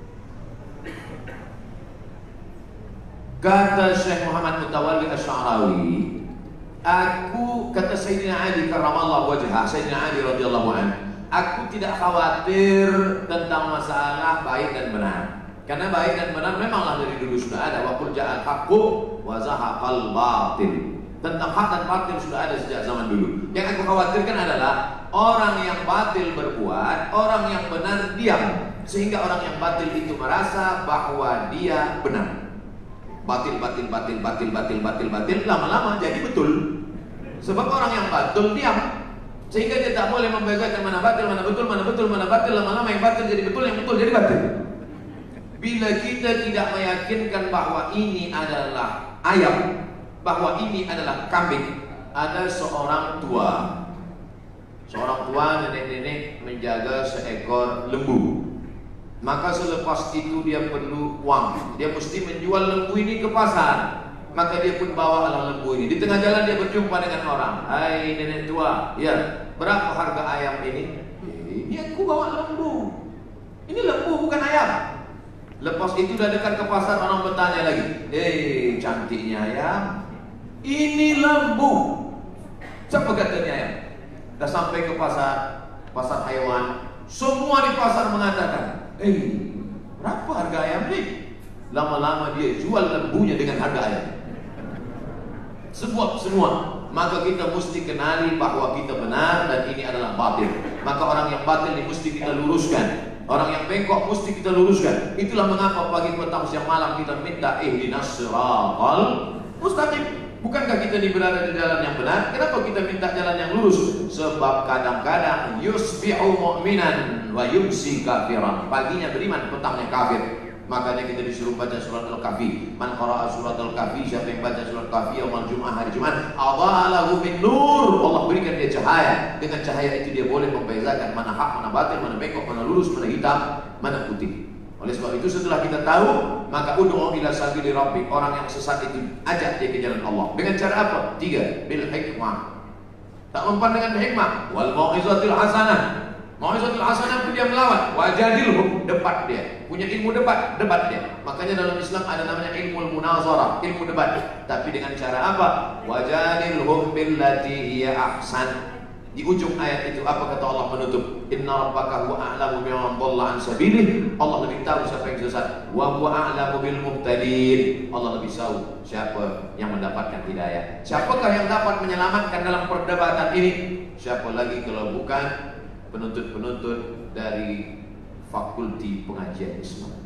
Kata Syekh Muhammad Mutawalli Asy'arawi, aku, kata Sayyidina Ali karramallahu wajhah, Sayyidina Ali radhiyallahu anhu, aku tidak khawatir tentang masalah baik dan benar. Karena baik dan benar memanglah dari dulu sudah ada. Wa qul ja'al haqqu wa zahaqal batil. Tentang hak dan batil sudah ada sejak zaman dulu. Yang aku khawatirkan adalah orang yang batil berbuat, orang yang benar diam, sehingga orang yang batil itu merasa bahwa dia benar. Batil, lama-lama jadi betul. Sebab orang yang batil diam, sehingga dia tak boleh membedakan mana batil, mana betul, mana betul, mana batil. Lama-lama yang batil jadi betul, yang betul jadi batil. Bila kita tidak meyakinkan bahwa ini adalah ayam, bahwa ini adalah kambing. Ada seorang tua nenek-nenek menjaga seekor lembu. Maka selepas itu dia perlu uang. Dia mesti menjual lembu ini ke pasar. Maka dia pun bawalah lembu ini. Di tengah jalan dia berjumpa dengan orang. Hai nenek tua, ya, berapa harga ayam ini? Ini aku bawa lembu. Ini lembu bukan ayam. Lepas itu dah dekat ke pasar, orang bertanya lagi. Cantiknya ayam. Ini lembu. Siapa katanya ayam? Dah sampai ke pasar hewan. Semua di pasar mengatakan, berapa harga ayam ini? Lama-lama dia jual lembunya dengan harga ayam. Semua. Maka kita mesti kenali bahwa kita benar dan ini adalah batil. Maka orang yang batil ini mesti kita luruskan. Orang yang bengkok mesti kita luruskan. Itulah mengapa pagi, petang, siang, malam kita minta ihdinas siratal mustaqim. Bukankah kita ini berada di jalan yang benar? Kenapa kita minta jalan yang lurus? Sebab kadang-kadang yusbi'u mu'minan wa yumsi kafiran. Paginya beriman, petangnya kafir. Makanya kita disuruh baca surat Al-Kahfi. Man qara'a surat Al-Kahfi, siapa yang baca surat Al-Kahfi yaumul Jum'ah, hari Jumat, adhalahu min nur. Allah berikan dia cahaya. Dengan cahaya itu dia boleh membezakan mana hak, mana batil, mana bengkok, mana lurus, mana hitam, mana putih. Oleh sebab itu setelah kita tahu, maka ud'u ila sabili rabbik. Orang yang sesat itu ajak dia ke jalan Allah. Dengan cara apa? 3, bil hikmah. Tak mempan dengan hikmah. Wal mau'izatil hasanah. Mau'izatil hasanah itu dia melawan. Wajadilhum, debat dia. Punya ilmu debat dia. Makanya dalam Islam ada namanya ilmu munazarah, ilmu debat. Tapi dengan cara apa? Wajadilhum billati hiya ahsan. Di ujung ayat itu apa kata Allah menutup? Inna rabbaka huwa a'lamu biman dhalla an sabilih. Allah lebih tahu siapa yang sesat. Wa huwa a'lamu bil muhtadin. Allah lebih tahu siapa yang mendapatkan hidayah. Siapakah yang dapat menyelamatkan dalam perdebatan ini? Siapa lagi kalau bukan penuntut-penuntut dari Fakulti Pengajian Islam,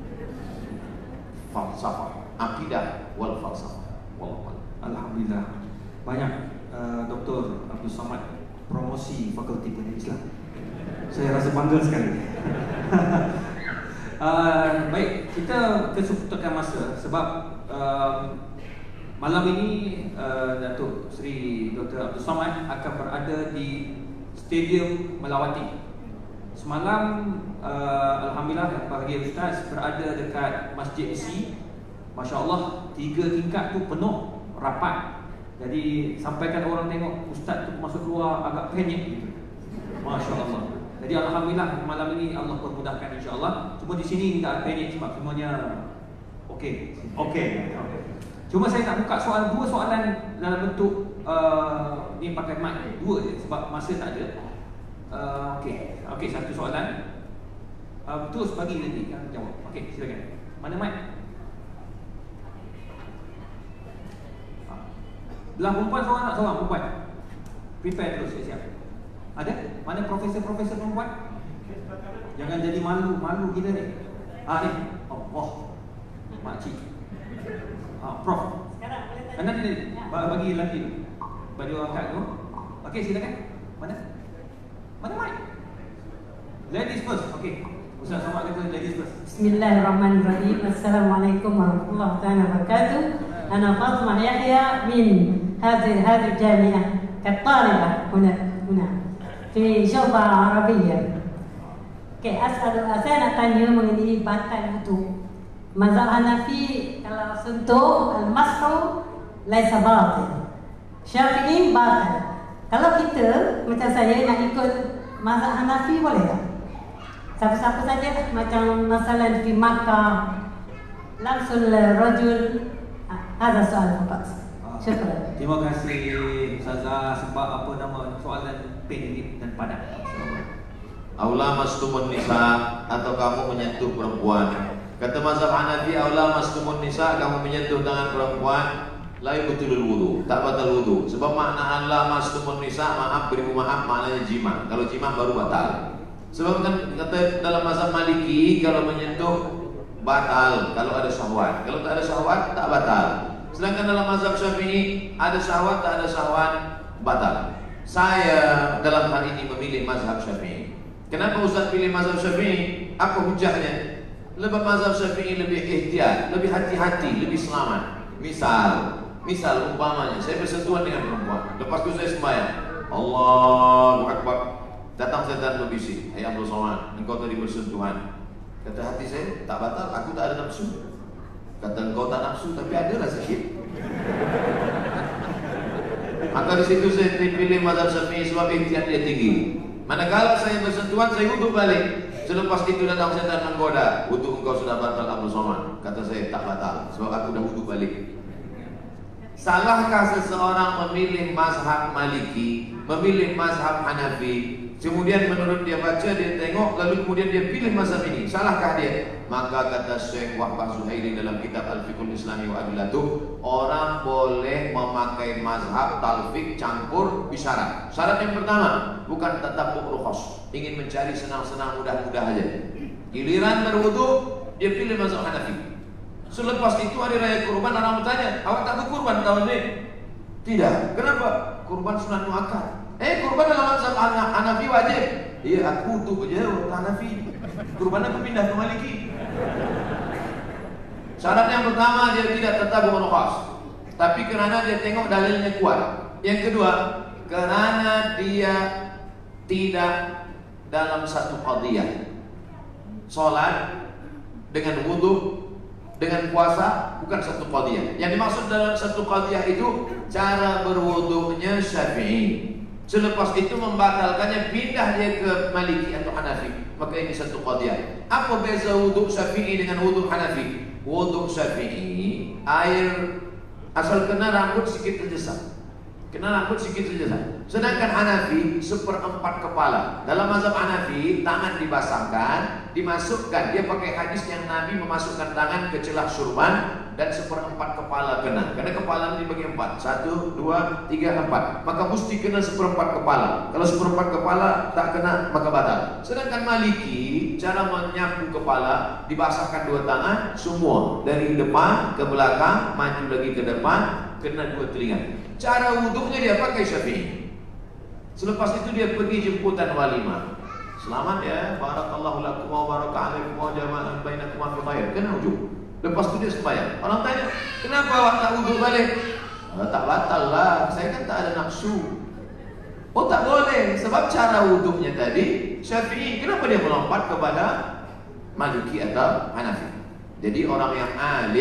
falsafah, akidah wal falsafah. Alhamdulillah, banyak Dr. Abdul Samad promosi Fakulti Pengajian Islam. Saya rasa bangga sekali. Baik, kita kesempatan masa sebab malam ini Datuk Seri Dr. Abdul Samad akan berada di Stadium Melawati. Semalam Alhamdulillah bahagia Ustaz berada dekat Masjid Isi. Masya Allah 3 tingkat tu penuh, rapat. Jadi sampaikan orang tengok ustaz tu masuk keluar agak penyek gitu. Masya Allah. Jadi alhamdulillah malam ini Allah permudahkan insya-Allah. Cuma di sini tak penyek sebab semuanya okey. Cuma saya nak buka dua soalan dalam bentuk ni pakai mic dua je sebab masa tak ada. Okey, satu soalan. Terus bagi nanti kan jawab. Okey, silakan. Mana mic? Belah perempuan seorang perempuan. Prepare terus, siap. Ada? Mana profesor-profesor perempuan? Jangan jadi malu kita ni. Ni. Allah. Makcik. Prof. Sekarang ni bagi lelaki tu. Bagi orang angkat tu. Okey, silakan. Mana mic? Ladies first. Okey. Ustaz Somad kata ladies first. Bismillahirrahmanirrahim. Assalamualaikum warahmatullahi wabarakatuh. Ana Fatimah Yahya min هذه الجامعة كطالبة هنا في شعبة عربية. saya nak tanya mengenai batal wudu. Mazhab Hanafi kalau sentuh al-mashu laisa batil. Syafi'i batal. Kalau kita macam saya nak ikut mazhab Hanafi boleh tak? Siapa-siapa saja macam masalah di Makkah langsung rajul. Ada soal Pak. Terima kasih Ustazah sebab soalan pendek dan padat. Aula mastumun nisa, atau kamu menyentuh perempuan. Kata mazhab Hanafi, aula mastumun nisa, kamu menyentuh tangan perempuan, la yubtilul wudu, tak batal wudu. Sebab makna aula mastumun nisa, maaf beribu maaf, maknanya jima. Kalau jima baru batal. Sebab kan kata dalam mazhab Maliki, kalau menyentuh batal kalau ada syahwat. Kalau tak ada syahwat tak batal. Sedangkan dalam mazhab Syafi'i ada syahwat, tak ada syahwat, batal. Saya dalam hal ini memilih mazhab Syafi'i. Kenapa Ustaz pilih mazhab Syafi'i? Apa hujahnya? Lebih mazhab Syafi'i lebih ihtiyat, lebih hati-hati, lebih selamat. Misal umpamanya saya bersentuhan dengan perempuan, lepas itu saya sembahyang, Allahu Akbar, datang setan berbisik, "Hai Abdul Somad, engkau tadi bersentuhan." Kata hati saya, tak batal, aku tak ada nafsu. Kata engkau tak nafsu, tapi adalah sikit. Maka di situ saya pilih mazhab Syafi'i sebab ihtiyat dia tinggi. Manakala saya bersentuhan, saya wudhu balik. Selepas itu datang setan menggoda, wudhu engkau sudah batal Abdul Somad. Kata saya tak batal, sebab aku dah wudhu balik. Salahkah seseorang memilih mazhab Maliki, memilih mazhab Hanafi, kemudian menurut dia baca, dia tengok, lalu kemudian dia pilih mazhab ini? Salahkah dia? Maka kata Syekh Wahbah Zuhaili dalam kitab Al-Fiqhul Islami wa Adillatuh, orang boleh memakai mazhab talfik campur bisyarat. Syarat yang pertama, bukan tatabbuk rukhas, ingin mencari senang-senang mudah-mudah aja. Giliran berwudu, dia pilih mazhab Hanafi. Selepas itu hari raya kurban, orang bertanya, awak tak berkurban tahun ini? Tidak. Kenapa? Kurban sunat muakkad. Kurban dalam mazhab Hanafi wajib. Iya, aku tuh aja Hanafi. Kurban aku pindah ke Maliki. Syarat yang pertama, dia tidak tetap rukhas, tapi kerana dia tengok dalilnya kuat. Yang kedua, kerana dia tidak dalam satu qadiyah. Salat dengan wudu dengan puasa bukan satu qadiyah. Yang dimaksud dalam satu qadiyah itu cara berwudunya Syafi'i. Selepas itu membatalkannya, pindah dia ke Maliki atau Hanafi. Maka ini satu qadiyah. Apa beza wudu Syafi'i dengan wudu Hanafi? Wudu Syafi'i, air asal kena rambut sikit terjesam. Kena rambut sikit terjesam. Sedangkan Hanafi seperempat kepala. Dalam mazhab Hanafi, tangan dibasahkan, dimasukkan. Dia pakai hadis yang Nabi memasukkan tangan ke celah surban dan seperempat kepala kena. Karena kepala ini dibagi empat. 1, 2, 3, 4. Maka mesti kena seperempat kepala. Kalau seperempat kepala tak kena, maka batal. Sedangkan Maliki, cara menyapu kepala, dibasahkan dua tangan semua, dari depan ke belakang, maju lagi ke depan, kena dua telinga. Cara wuduknya dia pakai Syafi'i. Selepas itu dia pergi jemputan walimah. Selamat ya, barakallahu lakum wa baraka alaikum wa jama'an bainakum fi khair. Kena wuduk. Lepas itu dia sembahyang. Orang tanya, kenapa awak tak wuduk balik? Tak batal lah, saya kan tak ada nafsu. Oh tak boleh, sebab cara wuduknya tadi Syafi'i. Kenapa dia melompat kepada Maliki atau Hanafi? Jadi orang yang alim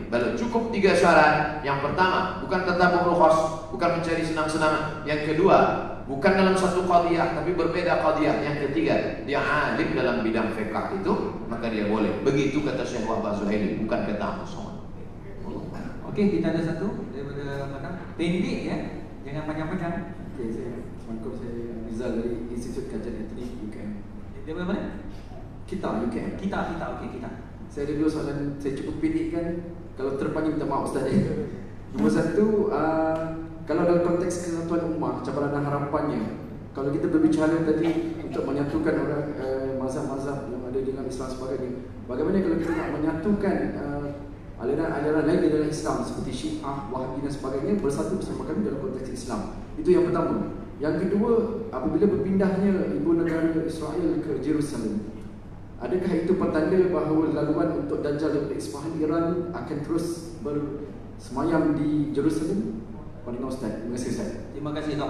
Lalu cukup 3 syarat. Yang pertama, bukan tatabu'ul khas, bukan mencari senang-senang. Yang kedua, bukan dalam satu qadiyah tapi berbeda qadiyah. Yang ketiga, dia alim dalam bidang fiqh itu, maka dia boleh. Begitu kata Syekh Wahbah Zuhaili, bukan kata Ahmad Somad. Oke, kita ada satu daripada mana? Pendek ya, jangan panjang-panjang. Okay, Assalamualaikum, saya Rizal dari Institut Kajian Etnik UKM. Daripada mana? Kita UKM. Kita, okey kita. Saya ada 2 soalan, saya cukup pendekkan. Kalau terpanjang minta maaf Ustaz. Nombor 1, kalau dalam konteks kesatuan ummah, cabaran dan harapannya, kalau kita berbicara tadi untuk menyatukan orang mazhab-mazhab yang ada dalam Islam sebagainya, bagaimana kalau kita nak menyatukan aliran-aliran lain di dalam Islam seperti Syiah, Wahabi dan sebagainya bersatu bersama kami dalam konteks Islam? Itu yang pertama. Yang kedua, apabila berpindahnya ibu negara Israel ke Jerusalem, adakah itu petanda bahawa laluan untuk Dajjal dan Isfahan Iran akan terus bersemayam di Jerusalem? Pandangan Ustaz. Terima kasih Ustaz. Terima kasih Dok.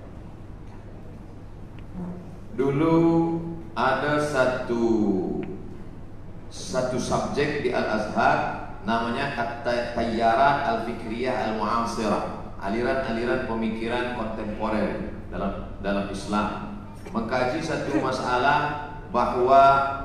Dulu ada satu subjek di Al-Azhar namanya At-Tayyarat Al-Fikriyah Al-Mu'asirah, aliran-aliran pemikiran kontemporer dalam Islam, mengkaji satu masalah bahwa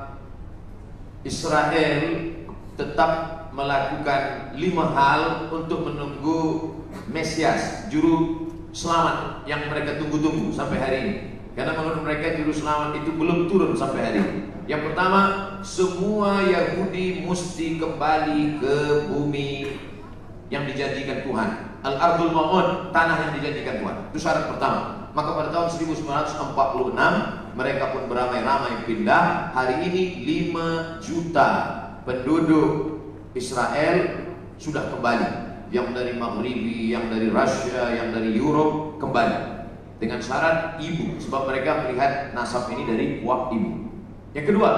Israel tetap melakukan 5 hal untuk menunggu Mesias, juru selamat yang mereka tunggu-tunggu sampai hari ini. Karena menurut mereka juru selamat itu belum turun sampai hari ini. Yang pertama, semua Yahudi mesti kembali ke bumi yang dijanjikan Tuhan, Al-Ardul Ma'un, tanah yang dijanjikan Tuhan. Itu syarat pertama. Maka pada tahun 1946 mereka pun beramai-ramai pindah. Hari ini 5 juta penduduk Israel sudah kembali. Yang dari Maghribi, yang dari Rusia, yang dari Europe kembali dengan syarat ibu, sebab mereka melihat nasab ini dari uap ibu. Yang kedua,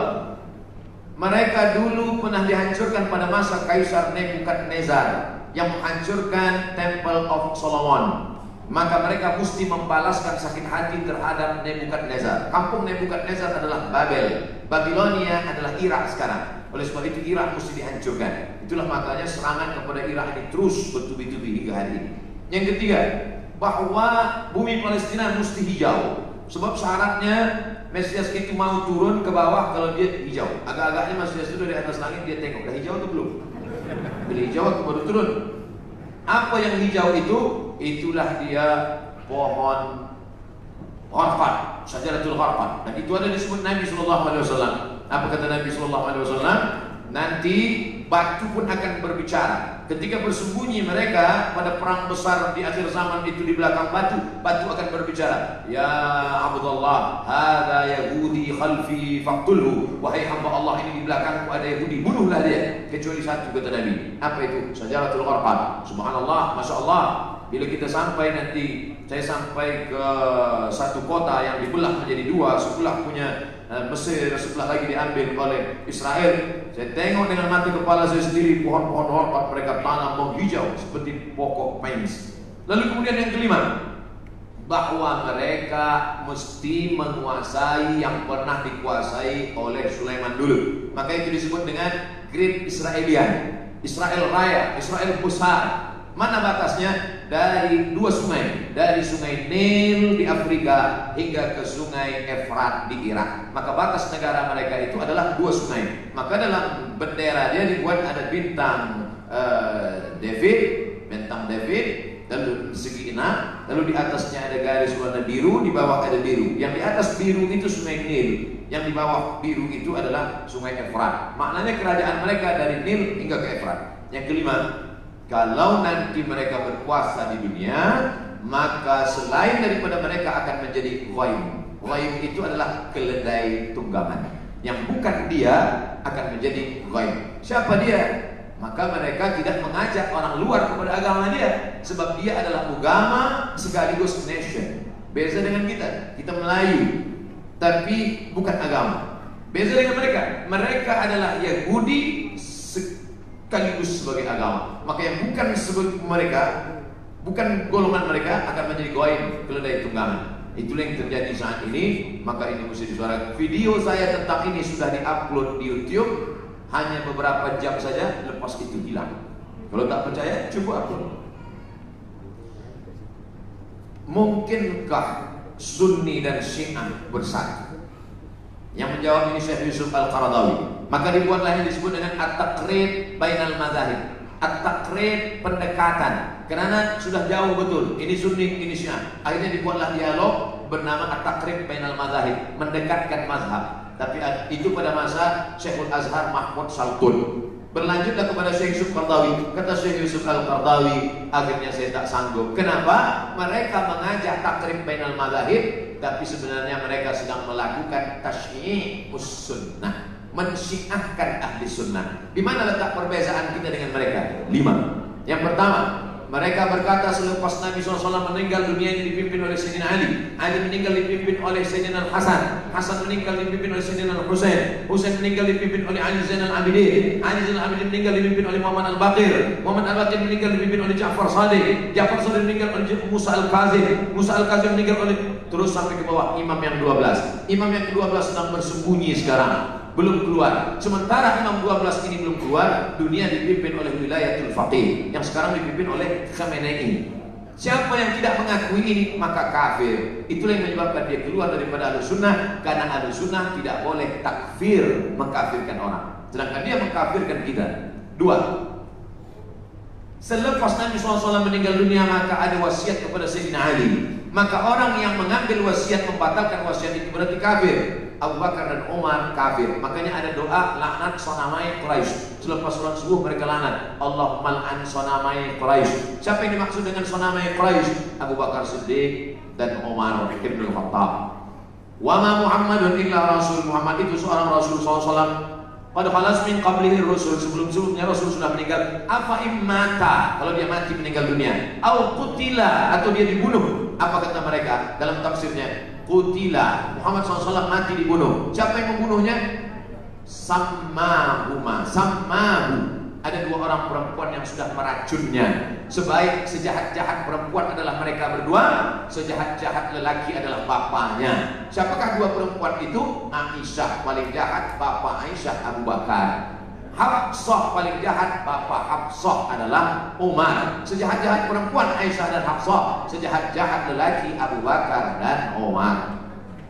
mereka dulu pernah dihancurkan pada masa Kaisar Nebukadnezar yang menghancurkan Temple of Solomon. Maka mereka mesti membalaskan sakit hati terhadap Nebukadnezar. Kampung Nebukadnezar adalah Babel, Babilonia adalah Irak sekarang. Oleh sebab itu Irak mesti dihancurkan. Itulah makanya serangan kepada Irak ini terus bertubi-tubi hingga hari ini. Yang ketiga, bahwa bumi Palestina mesti hijau. Sebab syaratnya Mesias itu mau turun ke bawah kalau dia hijau. Agak-agaknya Mesias itu dari atas langit dia tengok, dah hijau atau belum? Bila hijau aku baru turun. Apa yang hijau itu? Itulah dia pohon Gharqad, Syajaratul Gharqad. Dan itu ada disebut Nabi SAW. Apa kata Nabi SAW? Nanti batu pun akan berbicara. Ketika bersembunyi mereka pada perang besar di akhir zaman itu di belakang batu, batu akan berbicara. Ya Abdullah, hadza Yahudi khalfi faqtulhu. Wahai hamba Allah, ini di belakangku ada Yahudi, bunuhlah dia. Kecuali satu, kata Nabi. Apa itu? Syajaratul Gharqad. Subhanallah, Masya Allah. Bila kita sampai nanti, saya sampai ke satu kota yang dibelah menjadi 2, sebelah punya Mesir, sebelah lagi diambil oleh Israel. Saya tengok dengan mata kepala saya sendiri pohon-pohon Gharqad mereka tanam menghijau seperti pokok pines. Lalu kemudian yang kelima, bahwa mereka mesti menguasai yang pernah dikuasai oleh Sulaiman dulu. Maka itu disebut dengan Great Israelian, Israel Raya, Israel besar. Mana batasnya? Dari 2 sungai, dari sungai Nil di Afrika hingga ke sungai Efrat di Irak. Maka batas negara mereka itu adalah 2 sungai. Maka dalam bendera dia dibuat ada bintang bintang David, lalu segi 6, lalu di atasnya ada garis warna biru, di bawah ada biru. Yang di atas biru itu sungai Nil, yang di bawah biru itu adalah sungai Efrat. Maknanya kerajaan mereka dari Nil hingga ke Efrat. Yang kelima, kalau nanti mereka berkuasa di dunia, maka selain daripada mereka akan menjadi ghaib. Ghaib itu adalah keledai tunggangan. Yang bukan dia akan menjadi ghaib. Siapa dia? Maka mereka tidak mengajak orang luar kepada agama dia, sebab dia adalah agama sekaligus nation. Beza dengan kita. Kita Melayu, tapi bukan agama. Beza dengan mereka. Mereka adalah Yahudi sekaligus sebagai agama. Maka yang bukan sebagai mereka, bukan golongan mereka, akan menjadi ghaib, keledai tunggangan. Itulah yang terjadi saat ini. Maka ini mesti disuarakan. Video saya tentang ini sudah diupload di YouTube, hanya beberapa jam saja, lepas itu hilang. Kalau tak percaya, coba aku. Mungkinkah Sunni dan Syiah bersatu? Yang menjawab ini Syekh Yusuf Al-Qaradawi. Maka dibuatlah yang disebut dengan at-taqrid bainal madzahib. At-taqrid, pendekatan. Karena sudah jauh betul, ini Sunni, ini Syiah. Akhirnya dibuatlah dialog bernama at-taqrid bainal madzahib, mendekatkan mazhab. Tapi itu pada masa Syekhul Azhar Mahmud Saltun. Berlanjutlah kepada Syekh Yusuf Qaradawi. Kata Syekh Yusuf Al-Qaradawi, akhirnya saya tak sanggup. Kenapa? Mereka mengajak takrib bainal madzahib, tapi sebenarnya mereka sedang melakukan tasyyi'us sunnah, mensyiahkan ahli sunnah. Di mana letak perbezaan kita dengan mereka? 5. Yang pertama, mereka berkata selepas Nabi SAW meninggal, dunia ini dipimpin oleh Sayyidina Ali. Ali meninggal dipimpin oleh Sayyidina Hasan. Hasan meninggal dipimpin oleh Sayyidina Husain. Husain meninggal dipimpin oleh Ali Zainal Abidin. Ali Zainal Abidin meninggal dipimpin oleh Muhammad Al-Baqir. Muhammad Al-Baqir meninggal dipimpin oleh Ja'far Shadiq. Ja'far Shadiq meninggal oleh Musa Al-Kazim. Musa Al-Kazim meninggal oleh, terus sampai ke bawah imam yang 12. Imam yang ke-12 sedang bersembunyi sekarang, belum keluar. Sementara imam 12 ini belum keluar, dunia dipimpin oleh wilayatul faqih yang sekarang dipimpin oleh Khamenei. Siapa yang tidak mengakui ini maka kafir. Itulah yang menyebabkan dia keluar daripada Ahlus Sunnah, karena Ahlus Sunnah tidak boleh takfir, mengkafirkan orang. Sedangkan dia mengkafirkan kita. 2. Selepas Nabi SAW meninggal dunia, maka ada wasiat kepada Sayyidina Ali. Maka orang yang mengambil wasiat membatalkan wasiat itu berarti kafir. Abu Bakar dan Umar kafir. Makanya ada doa laknat sonamai Quraisy. Selepas sholat subuh mereka laknat, Allahumma al'an sonamai Quraisy. Siapa yang dimaksud dengan sonamai Quraisy? Abu Bakar Siddiq dan Umar Ibn Khattab. Wa ma Muhammadun illa Rasul. Muhammad itu seorang Rasul SAW. Pada khalas min qablihi Rasul, sebelum-sebelumnya Rasul sudah meninggal. Apa immata, kalau dia mati meninggal dunia, au qutila, atau dia dibunuh. Apa kata mereka dalam tafsirnya? Qutila, Muhammad SAW mati dibunuh. Siapa yang membunuhnya? Sammahuma, sammahu. Ada 2 orang perempuan yang sudah meracunnya. Sejahat-jahat perempuan adalah mereka berdua, sejahat-jahat lelaki adalah bapaknya. Siapakah 2 perempuan itu? Aisyah paling jahat, bapak Aisyah Abu Bakar. Hafsah paling jahat, bapak Hafsah adalah Umar. Sejahat-jahat perempuan Aisyah dan Hafsah, sejahat-jahat lelaki Abu Bakar dan Umar.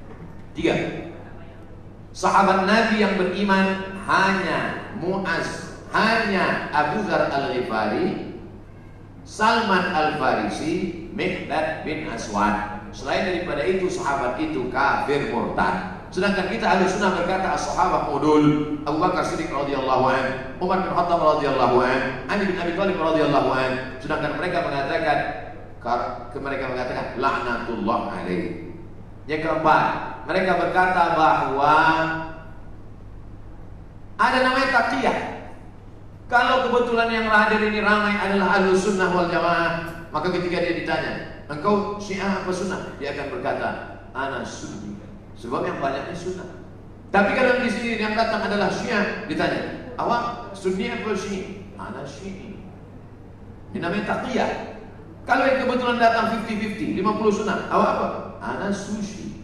3. Sahabat Nabi yang beriman hanya Muaz, hanya Abu Dzar Al-Ghifari, Salman Al-Farisi, Miqdad bin Aswad. Selain daripada itu, sahabat itu kafir murtad. Sedangkan kita Ahlus Sunnah berkata as-sahabah udul. Abu Bakar Siddiq radhiyallahu anhu, Umar bin Khattab radhiyallahu anhu, Ali bin Abi Thalib radhiyallahu anhu. Sedangkan mereka mengatakan laknatullah alaihi. Yang keempat, mereka berkata bahwa ada namanya taqiyah. Kalau kebetulan yang hadir ini ramai adalah Ahlus Sunnah wal Jamaah, maka ketika dia ditanya, engkau Syiah apa Sunnah? Dia akan berkata, ana Sunni. Sebab yang banyaknya Sunnah. Tapi kalau di sini yang datang adalah Syiah, ditanya, awak Sunni apa Syiah? Ana Syiah. Ini namanya taqiyah. Kalau yang kebetulan datang 50-50, 50 Sunnah, awak apa? Ana Sushi.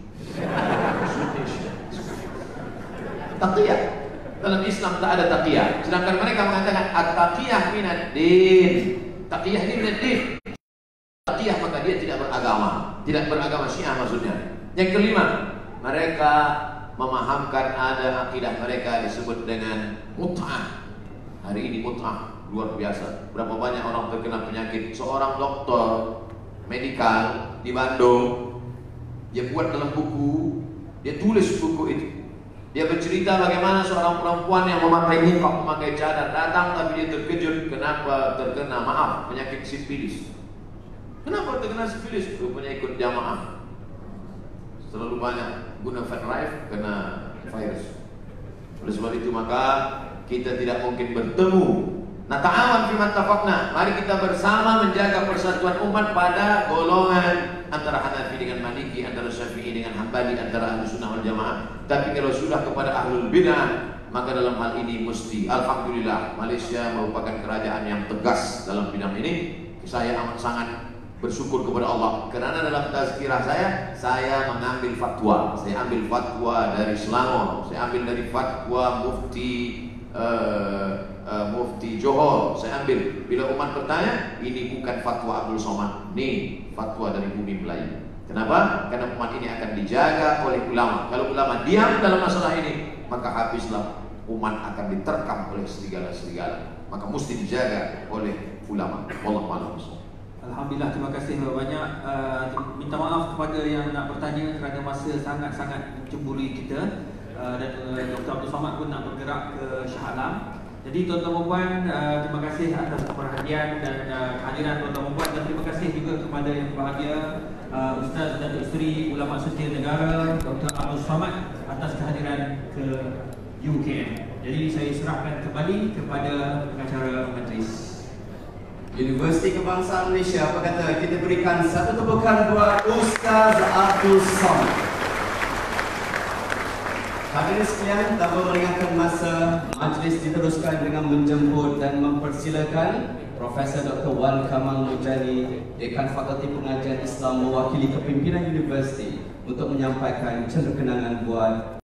Taqiyah. Dalam Islam tak ada taqiyah. Sedangkan mereka mengatakan at-taqiyah minad din. Taqiyah ini minad din. Taqiyah maka dia tidak beragama. Tidak beragama Syiah maksudnya. Yang kelima, mereka memahamkan ada akidah mereka disebut dengan mut'ah. Hari ini mut'ah luar biasa. Berapa banyak orang terkena penyakit. Seorang dokter medikal di Bandung, dia buat dalam buku, dia tulis buku itu. Dia bercerita bagaimana seorang perempuan yang memakai niqab, memakai cadar datang, tapi dia terkejut kenapa terkena penyakit sifilis. Kenapa terkena sifilis? Rupanya ikut jamaah. Terlalu banyak guna fan drive kena virus. Oleh sebab itu maka kita tidak mungkin bertemu. Nah, ta'awan fi mattafaqna. Mari kita bersama menjaga persatuan umat pada golongan antara Hanafi dengan Maliki, antara Syafi'i dengan Hambali, antara Ahlus Sunnah wal Jamaah. Tapi kalau sudah kepada Ahlul Bidah, maka dalam hal ini mesti alhamdulillah Malaysia merupakan kerajaan yang tegas dalam bidang ini. Saya amat sangat bersyukur kepada Allah kerana dalam tazkirah saya mengambil fatwa. Saya ambil fatwa dari Selangor, saya ambil dari fatwa Mufti Mufti Johor saya ambil. Bila umat bertanya, ini bukan fatwa Abdul Somad, ini fatwa dari bumi Melayu. Kenapa? Karena umat ini akan dijaga oleh ulama. Kalau ulama diam dalam masalah ini, maka habislah umat akan diterkam oleh serigala-serigala. Maka mesti dijaga oleh ulama. Wallahu a'lam. Alhamdulillah, terima kasih banyak. Minta maaf kepada yang nak bertanya kerana masa sangat-sangat mencemburi kita. Dan Dr. Abdul Somad pun nak bergerak ke Shah Alam. Jadi tuan-tuan dan puan, terima kasih atas perhatian dan kehadiran tuan-tuan dan puan, dan terima kasih juga kepada yang berbahagia Ustaz Datuk Seri Ulama Setia Negara Dr. Abdul Somad atas kehadiran ke UKM. Jadi saya serahkan kembali kepada pengacara majlis. Universiti Kebangsaan Malaysia, apa kata kita berikan satu tepukan buat Ustaz Abdul Somad. Hadirin sekalian, tanpa meringankan masa, majlis diteruskan dengan menjemput dan mempersilakan Profesor Dr. Wan Kamal Mujani, Dekan Fakulti Pengajian Islam mewakili kepimpinan universiti untuk menyampaikan cendekenangan buat